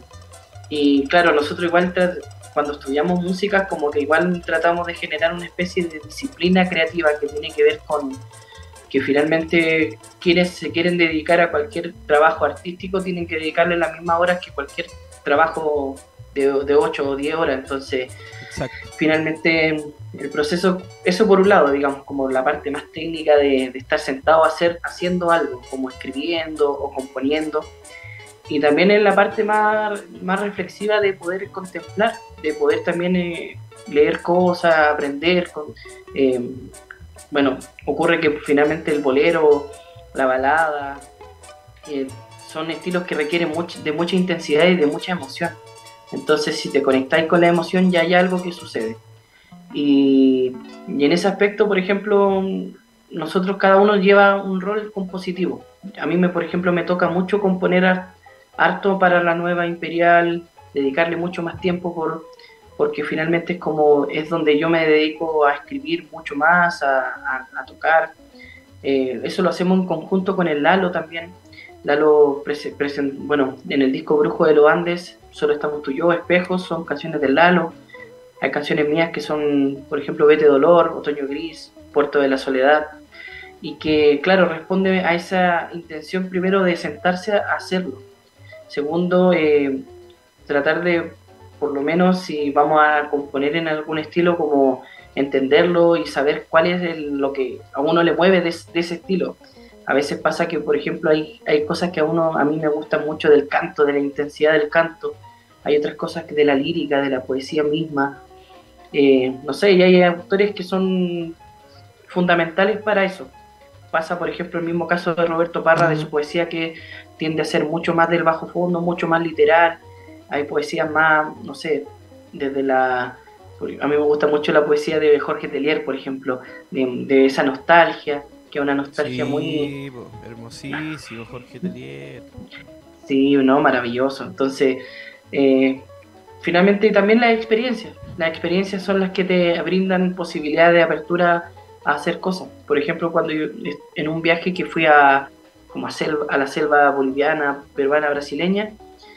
y claro, nosotros igual tra- cuando estudiamos música como que igual tratamos de generar una especie de disciplina creativa que tiene que ver con que finalmente quienes se quieren dedicar a cualquier trabajo artístico tienen que dedicarle las mismas horas que cualquier trabajo de, de ocho o diez horas. Entonces, Exacto. finalmente el proceso, eso por un lado, digamos, como la parte más técnica de, de estar sentado a hacer, haciendo algo, como escribiendo o componiendo. Y también en la parte más, más reflexiva de poder contemplar, de poder también eh, leer cosas, aprender. Con, eh, bueno, ocurre que finalmente el bolero, la balada, eh, son estilos que requieren much, de mucha intensidad y de mucha emoción. Entonces, si te conectáis con la emoción, ya hay algo que sucede. Y, y en ese aspecto, por ejemplo, nosotros cada uno lleva un rol compositivo. A mí, me, por ejemplo, me toca mucho componer harto para la nueva Imperial, dedicarle mucho más tiempo por, porque finalmente es como es donde yo me dedico a escribir mucho más, a, a, a tocar. Eh, eso lo hacemos en conjunto con el Lalo también. Lalo, prese, presen, bueno, en el disco Brujo de los Andes, Solo estamos tú y yo, Espejos, son canciones del Lalo. Hay canciones mías que son, por ejemplo, Vete Dolor, Otoño Gris, Puerto de la Soledad, y que, claro, responde a esa intención primero de sentarse a hacerlo. Segundo, eh, tratar de, por lo menos, si vamos a componer en algún estilo, como entenderlo y saber cuál es el, lo que a uno le mueve de, de ese estilo. A veces pasa que, por ejemplo, hay, hay cosas que a uno, a mí me gustan mucho del canto, de la intensidad del canto. Hay otras cosas que de la lírica, de la poesía misma. Eh, no sé, y hay autores que son fundamentales para eso. Pasa, por ejemplo, el mismo caso de Roberto Parra, de su poesía, que tiende a ser mucho más del bajo fondo, mucho más literal. Hay poesías más, no sé, desde la... A mí me gusta mucho la poesía de Jorge Telier, por ejemplo, de, de esa nostalgia, que es una nostalgia sí, muy... Po, hermosísimo, Jorge Telier. Sí, no, maravilloso. Entonces, eh, finalmente también las experiencias. Las experiencias son las que te brindan posibilidad de apertura a hacer cosas. Por ejemplo, cuando yo, en un viaje que fui a, como a, selva, a la selva boliviana, peruana, brasileña,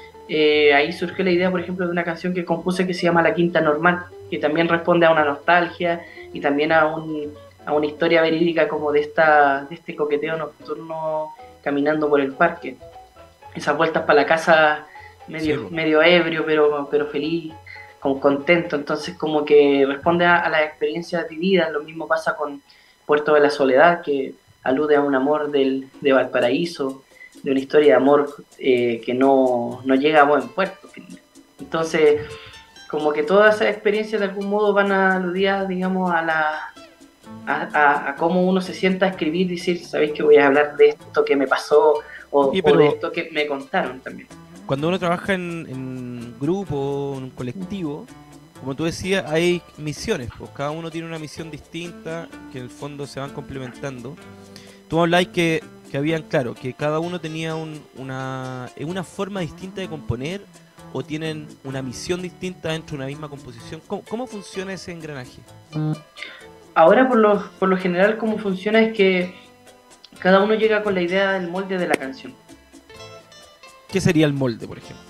eh, ahí surgió la idea, por ejemplo, de una canción que compuse que se llama La Quinta Normal, que también responde a una nostalgia y también a, un, a una historia verídica como de, esta, de este coqueteo nocturno caminando por el parque. Esas vueltas para la casa medio, sí, medio ebrio, pero, pero feliz, con contento. Entonces como que responde a, a las experiencias vividas. Lo mismo pasa con Puerto de la Soledad, que alude a un amor del, de Valparaíso, de una historia de amor eh, que no, no llega a buen puerto. Entonces, como que todas esas experiencias de algún modo van a aludir, digamos, a la a, a, a cómo uno se sienta a escribir y decir, ¿sabéis que voy a hablar de esto que me pasó o, sí, o de esto que me contaron también? Cuando uno trabaja en, en grupo, en un colectivo, como tú decías, hay misiones, pues cada uno tiene una misión distinta que en el fondo se van complementando. Tú habláis que, que habían, claro, que cada uno tenía un, una, una forma distinta de componer o tienen una misión distinta dentro de una misma composición. ¿Cómo, cómo funciona ese engranaje? Ahora, por lo, por lo general, cómo funciona es que cada uno llega con la idea del molde de la canción. ¿Qué sería el molde, por ejemplo?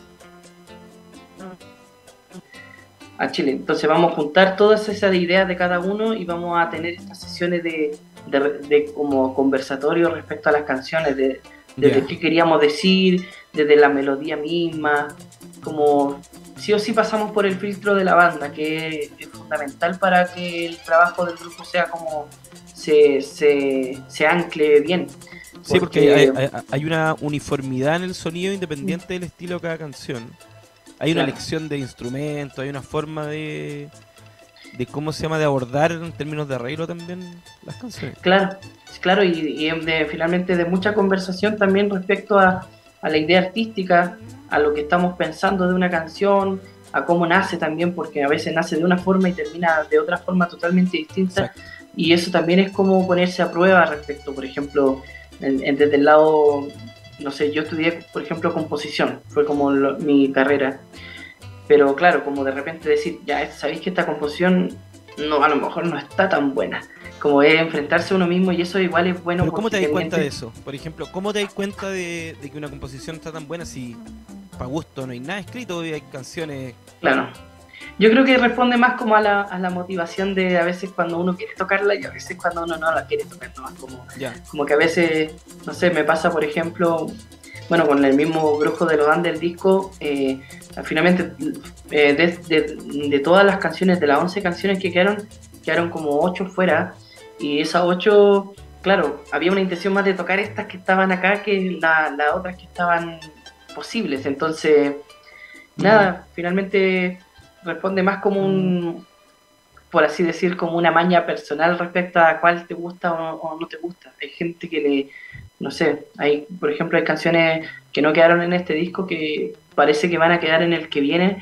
A Chile. Entonces vamos a juntar todas esas ideas de cada uno y vamos a tener estas sesiones de, de, de como conversatorio respecto a las canciones, de, desde yeah. qué queríamos decir, desde la melodía misma, como sí o sí pasamos por el filtro de la banda, que es fundamental para que el trabajo del grupo sea como se, se, se ancle bien. Porque... Sí, porque hay, hay, hay una uniformidad en el sonido independiente del estilo de cada canción. Hay una claro. elección de instrumentos, hay una forma de, de cómo se llama, de abordar en términos de arreglo también las canciones. Claro, claro, y, y de, finalmente de mucha conversación también respecto a, a la idea artística, a lo que estamos pensando de una canción, a cómo nace también, porque a veces nace de una forma y termina de otra forma totalmente distinta. Exacto. Y eso también es como ponerse a prueba respecto, por ejemplo, en, en, desde el lado... No sé, yo estudié, por ejemplo, composición, fue como lo, mi carrera, pero claro, como de repente decir, ya, sabéis que esta composición no, a lo mejor no está tan buena, como es enfrentarse a uno mismo y eso igual es bueno. Pero ¿cómo te das cuenta de eso? Por ejemplo, ¿cómo te das cuenta de, de que una composición está tan buena si para gusto no hay nada escrito y hay canciones? Claro. Yo creo que responde más como a la, a la motivación de a veces cuando uno quiere tocarla y a veces cuando uno no la quiere tocar, ¿no? Como, yeah. como que a veces, no sé, me pasa por ejemplo, bueno, con el mismo Brujo de los Andes del disco, eh, finalmente eh, de, de, de todas las canciones, de las once canciones que quedaron, quedaron como ocho fuera y esas ocho, claro, había una intención más de tocar estas que estaban acá que las la otras que estaban posibles, entonces, mm. nada, finalmente... responde más como un, por así decir, como una maña personal respecto a cuál te gusta o, o no te gusta. Hay gente que le, no sé, hay, por ejemplo, hay canciones que no quedaron en este disco que parece que van a quedar en el que viene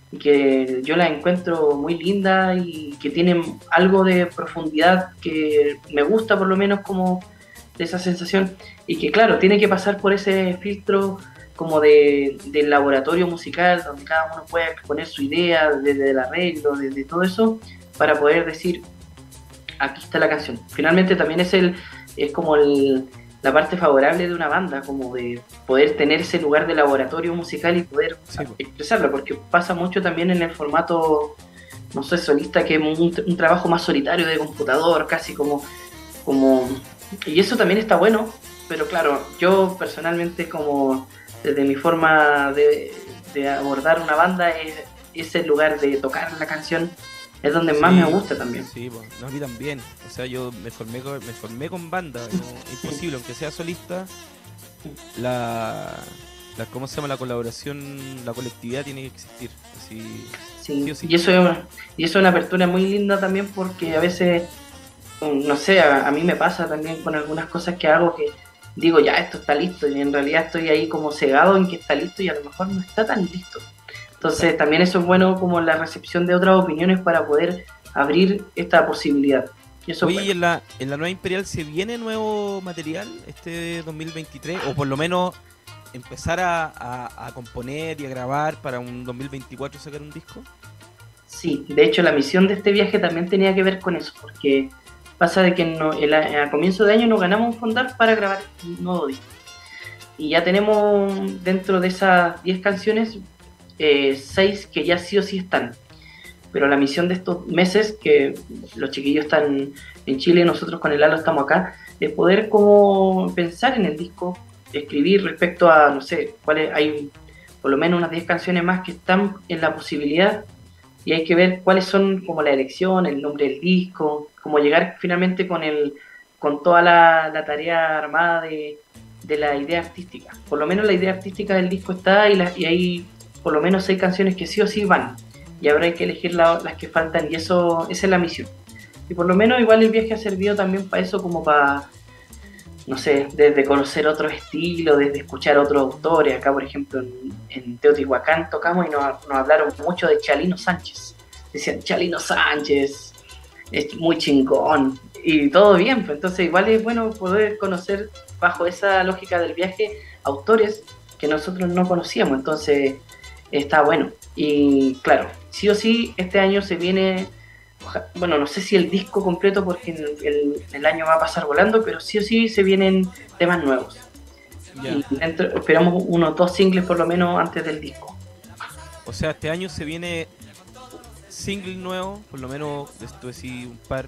y que yo la encuentro muy linda y que tienen algo de profundidad que me gusta, por lo menos, como de esa sensación, y que claro, tiene que pasar por ese filtro como de, del laboratorio musical, donde cada uno puede exponer su idea desde el arreglo, desde todo eso, para poder decir, aquí está la canción. Finalmente también es el es como el, la parte favorable de una banda, como de poder tener ese lugar de laboratorio musical y poder sí, expresarlo, porque pasa mucho también en el formato, no sé, solista, que es un, un trabajo más solitario de computador, casi como, como... Y eso también está bueno, pero claro, yo personalmente, como desde mi forma de, de abordar una banda, es ese lugar de tocar la canción, es donde más sí, me gusta también. Sí, pues, no, a mí también. O sea, yo me formé con, me formé con banda, no, imposible, aunque sea solista, la, la ¿cómo se llama? La colaboración, la colectividad tiene que existir. Así, sí, sí, sí. Y eso es una, y eso es una apertura muy linda también, porque a veces, no sé, a, a mí me pasa también con algunas cosas que hago que digo, ya, esto está listo, y en realidad estoy ahí como cegado en que está listo y a lo mejor no está tan listo. Entonces también eso es bueno, como la recepción de otras opiniones, para poder abrir esta posibilidad. Y eso Oye, bueno. ¿y en la, en la Nueva Imperial se viene nuevo material este dos mil veintitrés? O por lo menos empezar a, a, a componer y a grabar para un dos mil veinticuatro sacar un disco. Sí, de hecho la misión de este viaje también tenía que ver con eso, porque pasa de que no, el, a comienzo de año nos ganamos un fondar para grabar un nuevo disco. Y ya tenemos dentro de esas diez canciones, Eh, seis que ya sí o sí están, pero la misión de estos meses, que los chiquillos están en Chile, nosotros con el Halo estamos acá, es poder como pensar en el disco, escribir respecto a, no sé, cuáles, hay por lo menos unas diez canciones más que están en la posibilidad, y hay que ver cuáles son como la elección, el nombre del disco, como llegar finalmente con el con toda la, la tarea armada de, de la idea artística. Por lo menos la idea artística del disco está, y, la, y hay por lo menos seis canciones que sí o sí van, y ahora hay que elegir la, las que faltan, y eso, esa es la misión. Y por lo menos igual el viaje ha servido también para eso, como para, no sé, desde conocer otro estilo, desde escuchar otros autores. Acá, por ejemplo, en, en Teotihuacán tocamos y nos, nos hablaron mucho de Chalino Sánchez. Decían, Chalino Sánchez es muy chingón, y todo bien, pues entonces igual es bueno poder conocer, bajo esa lógica del viaje, autores que nosotros no conocíamos, entonces está bueno. Y claro, sí o sí este año se viene, bueno, no sé si el disco completo, porque el, el, el año va a pasar volando, pero sí o sí se vienen temas nuevos. Yeah. Y dentro, esperamos unos dos singles por lo menos antes del disco. O sea, este año se viene single nuevo, por lo menos esto sí, un par.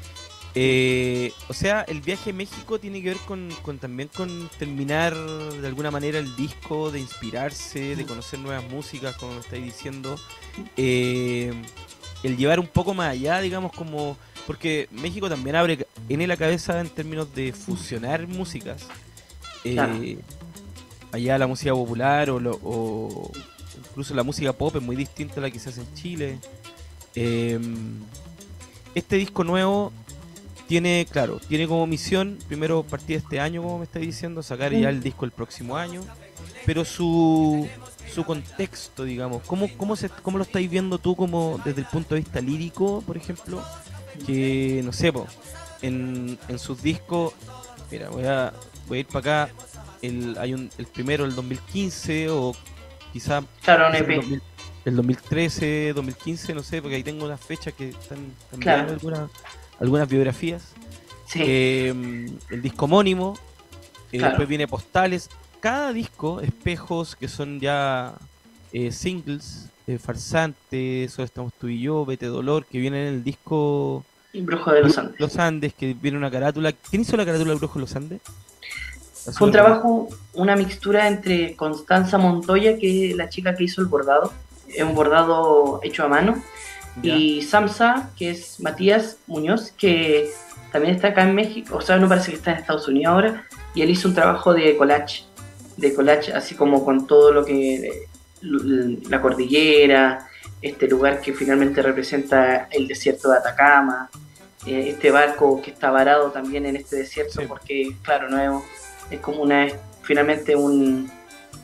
Eh, o sea, el viaje a México tiene que ver con, con también con terminar de alguna manera el disco, de inspirarse, de conocer nuevas músicas, como me estáis diciendo. Eh, el llevar un poco más allá, digamos, como... Porque México también abre en la cabeza en términos de fusionar músicas. Eh, claro. Allá la música popular o, lo, o incluso la música pop es muy distinta a la que se hace en Chile. Eh, este disco nuevo tiene, claro, tiene como misión, primero partir este año, como me estáis diciendo, sacar ya el disco el próximo año, pero su su contexto, digamos, ¿cómo, cómo, se, cómo lo estáis viendo tú como desde el punto de vista lírico, por ejemplo? Que, no sé, po, en, en sus discos, mira, voy a, voy a ir para acá, el, hay un, el primero, el dos mil quince, o quizá claro, el, dos mil, el dos mil trece, dos mil quince, no sé, porque ahí tengo unas fechas que están cambiando, claro. algunas algunas biografías. Sí. Eh, el disco homónimo, eh, claro. Después viene Postales. Cada disco, Espejos, que son ya eh, singles, eh, Farsante, Solo estamos tú y yo, Vete Dolor, que vienen en el disco Brujo de los Andes. Los Andes, que viene una carátula. ¿Quién hizo la carátula del Brujo de los Andes? Fue un trabajo, una mixtura entre Constanza Montoya, que es la chica que hizo el bordado, es un bordado hecho a mano, ya. Y Samsa, que es Matías Muñoz, que también está acá en México, o sea, no parece que está en Estados Unidos ahora, y él hizo un trabajo de collage, de collage así como con todo lo que, la cordillera, este lugar que finalmente representa el desierto de Atacama, eh, este barco que está varado también en este desierto, sí. Porque claro, no es, es como una, finalmente un,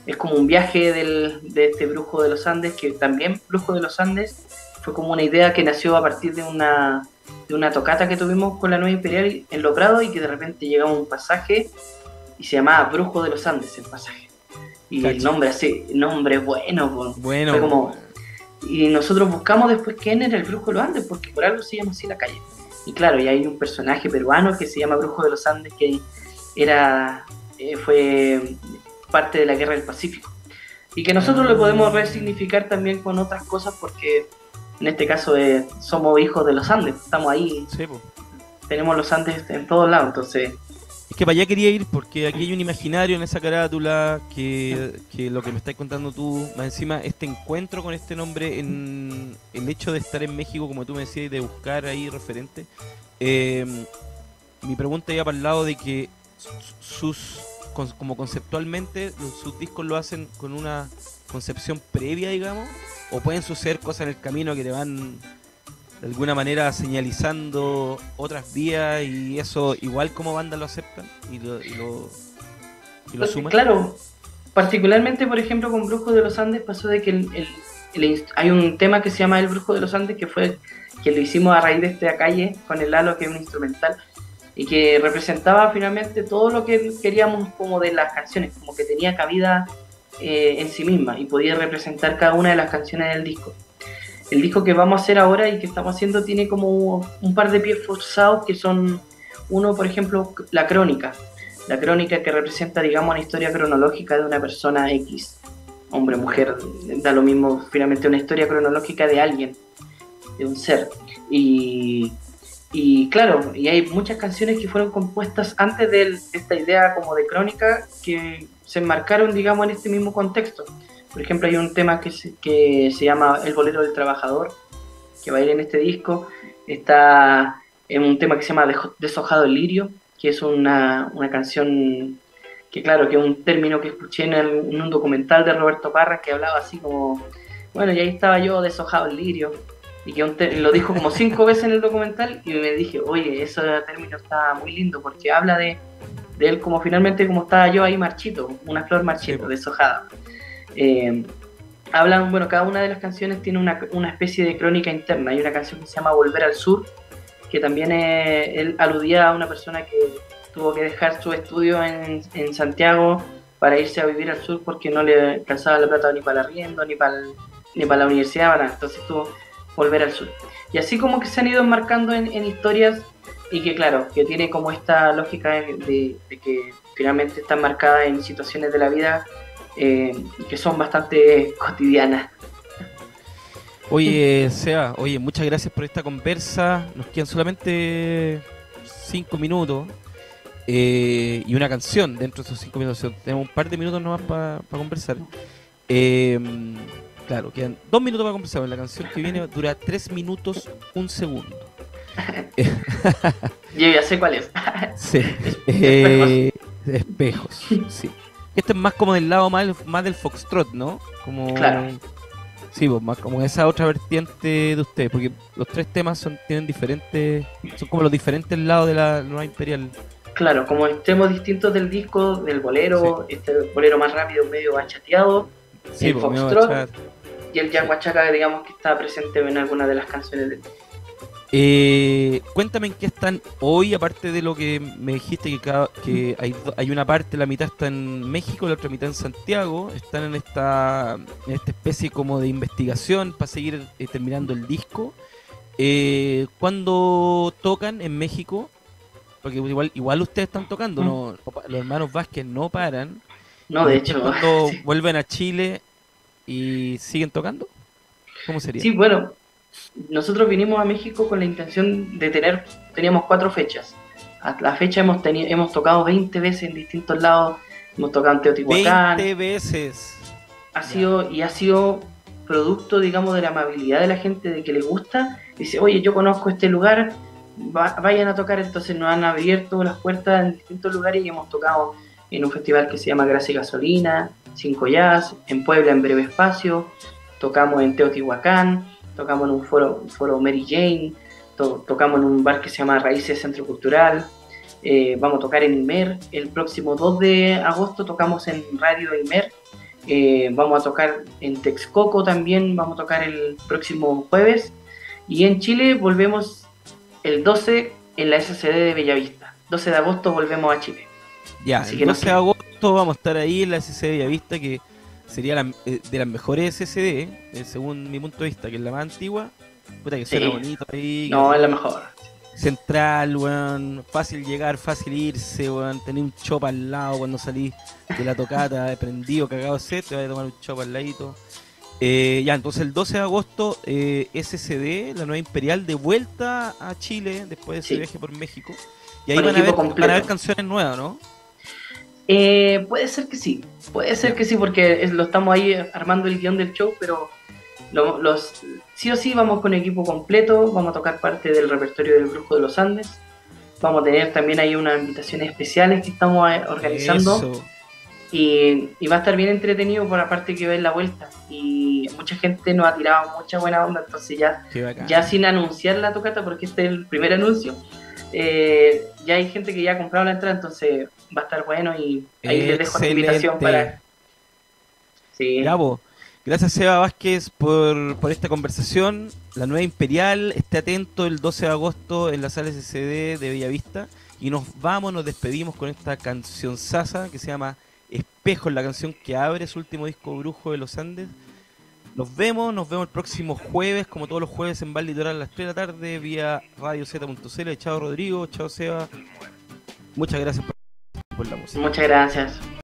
es como un viaje del, de este Brujo de los Andes, que también Brujo de los Andes fue como una idea que nació a partir de una, de una tocata que tuvimos con la Nueva Imperial en Los Prados, y que de repente llegamos a un pasaje y se llamaba Brujo de los Andes el pasaje. Y Cacho. el nombre así, el nombre bueno, pues, bueno. Fue como, y nosotros buscamos después quién era el Brujo de los Andes, porque por algo se llama así la calle. Y claro, y hay un personaje peruano que se llama Brujo de los Andes, que era eh, fue parte de la Guerra del Pacífico. Y que nosotros lo podemos resignificar también con otras cosas, porque en este caso eh, somos hijos de los Andes, estamos ahí, sí, pues. Tenemos los Andes en todos lados, entonces... Es que para allá quería ir, porque aquí hay un imaginario en esa carátula, que, que lo que me estás contando tú, más encima este encuentro con este nombre, en el hecho de estar en México, como tú me decías, y de buscar ahí referentes. Eh, mi pregunta iba para el lado de que sus, como conceptualmente, sus discos lo hacen con una concepción previa, digamos, o pueden suceder cosas en el camino que te van de alguna manera señalizando otras vías, y eso igual como banda lo aceptan y lo, y lo, y lo suman. Claro, particularmente por ejemplo con Brujo de los Andes pasó de que el, el, el, hay un tema que se llama El Brujo de los Andes, que fue que lo hicimos a raíz de esta calle con el Lalo, que es un instrumental y que representaba finalmente todo lo que queríamos como de las canciones, como que tenía cabida eh, en sí misma y podía representar cada una de las canciones del disco. El disco que vamos a hacer ahora y que estamos haciendo tiene como un par de pies forzados, que son, uno por ejemplo, la crónica. La crónica que representa, digamos, una historia cronológica de una persona X, hombre, mujer, da lo mismo, finalmente una historia cronológica de alguien, de un ser. Y, y claro, y hay muchas canciones que fueron compuestas antes de esta idea como de crónica, que se enmarcaron, digamos, en este mismo contexto. Por ejemplo, hay un tema que se, que se llama El Bolero del Trabajador, que va a ir en este disco. Está en un tema que se llama Deshojado el Lirio, que es una, una canción que, claro, que es un término que escuché en, el, en un documental de Roberto Parra, que hablaba así como, bueno, y ahí estaba yo deshojado el lirio, y que un te- lo dijo como cinco veces en el documental, y me dije, oye, ese término está muy lindo, porque habla de, de él como finalmente como estaba yo ahí marchito, una flor marchito, deshojada. Eh, hablan, bueno, cada una de las canciones tiene una, una especie de crónica interna. Hay una canción que se llama Volver al Sur, que también es, él aludía a una persona que tuvo que dejar su estudio en, en Santiago para irse a vivir al sur porque no le alcanzaba la plata ni para el arriendo, ni para, el, ni para la universidad, para, entonces tuvo que volver al sur. Y así como que se han ido enmarcando en, en historias, y que claro, que tiene como esta lógica de, de, de que finalmente están marcadas en situaciones de la vida Eh, que son bastante cotidianas. Oye, Seba, oye, muchas gracias por esta conversa. Nos quedan solamente cinco minutos eh, y una canción dentro de esos cinco minutos. Tenemos un par de minutos nomás para pa conversar. Eh, claro, quedan dos minutos para conversar. La canción que viene dura tres minutos, un segundo. Yo ya sé cuál es. Sí. Eh, espejos, sí. Este es más como del lado más, más del foxtrot, ¿no? Como, claro. Sí, pues, más como esa otra vertiente de ustedes, porque los tres temas son tienen diferentes, son como los diferentes lados de la Nueva Imperial. Claro, como extremos distintos del disco, del bolero, sí. Este bolero más rápido, medio bachateado, sí, el pues, foxtrot y el yaguachaca, digamos, que está presente en algunas de las canciones del disco. Eh, cuéntame en qué están hoy, aparte de lo que me dijiste que, cada, que hay, hay una parte, la mitad está en México, la otra mitad en Santiago. Están en esta, en esta especie como de investigación para seguir eh, terminando el disco. Eh, ¿Cuándo tocan en México? Porque igual, igual ustedes están tocando, ¿no? Los hermanos Vázquez no paran. No, de hecho. ¿Cuándo sí. vuelven a Chile y siguen tocando? ¿Cómo sería? Sí, bueno. Nosotros vinimos a México con la intención de tener, teníamos cuatro fechas. A la fecha hemos tenido, hemos tocado veinte veces en distintos lados, hemos tocado en Teotihuacán. veinte veces. Ha sido, y ha sido producto, digamos, de la amabilidad de la gente, de que les gusta. Dice, oye, yo conozco este lugar, va, vayan a tocar. Entonces nos han abierto las puertas en distintos lugares y hemos tocado en un festival que se llama Gracia y Gasolina, Cinco Jazz, en Puebla en Breve Espacio, tocamos en Teotihuacán, tocamos en un foro, un foro Mary Jane, to, tocamos en un bar que se llama Raíces Centro Cultural, eh, vamos a tocar en Imer, el próximo dos de agosto tocamos en Radio Imer, Eh, vamos a tocar en Texcoco también, vamos a tocar el próximo jueves. Y en Chile volvemos el doce en la S C D de Bellavista. doce de agosto volvemos a Chile. Ya, Así el que no doce sé. de agosto vamos a estar ahí en la S C D Bellavista, que sería la, eh, de las mejores S C D, eh, según mi punto de vista, que es la más antigua. Puta que Sí. suena bonito ahí. No, que- es la mejor. Central, weón, fácil llegar, fácil irse, weón, tener un chop al lado cuando salís de la tocata, prendido, cagado de sed, te vas a tomar un chop al ladito. Eh, ya, entonces el doce de agosto, eh, S C D, la nueva Imperial, de vuelta a Chile después de ese Sí. viaje por México. Y ahí Con van a, ver, equipo van a completo. ver canciones nuevas, ¿no? Eh, puede ser que sí, puede ser Ya. que sí, porque es- lo estamos ahí armando el guión del show, pero lo- los, sí o sí vamos con equipo completo, vamos a tocar parte del repertorio del Brujo de los Andes, vamos a tener también ahí unas invitaciones especiales que estamos eh, organizando. Eso. Y, y va a estar bien entretenido por aparte que ver la vuelta, y mucha gente nos ha tirado mucha buena onda, entonces ya, Qué bacán. ya sin anunciar la tocata, porque este es el primer anuncio, eh, ya hay gente que ya ha comprado la entrada, entonces va a estar bueno, y ahí les dejo la invitación Excelente. para... Sí, Ya, po. Gracias, Seba Vázquez, por, por esta conversación. La nueva Imperial, esté atento el doce de agosto en la sala S C D de Bellavista. Y nos vamos, nos despedimos con esta canción sasa que se llama Espejos, la canción que abre su último disco, Brujo de los Andes. Nos vemos, nos vemos el próximo jueves, como todos los jueves en Bar Litoral a las tres de la tarde, vía radio z punto c l. Chao Rodrigo, chao Seba. Muchas gracias por, por la música. muchas gracias.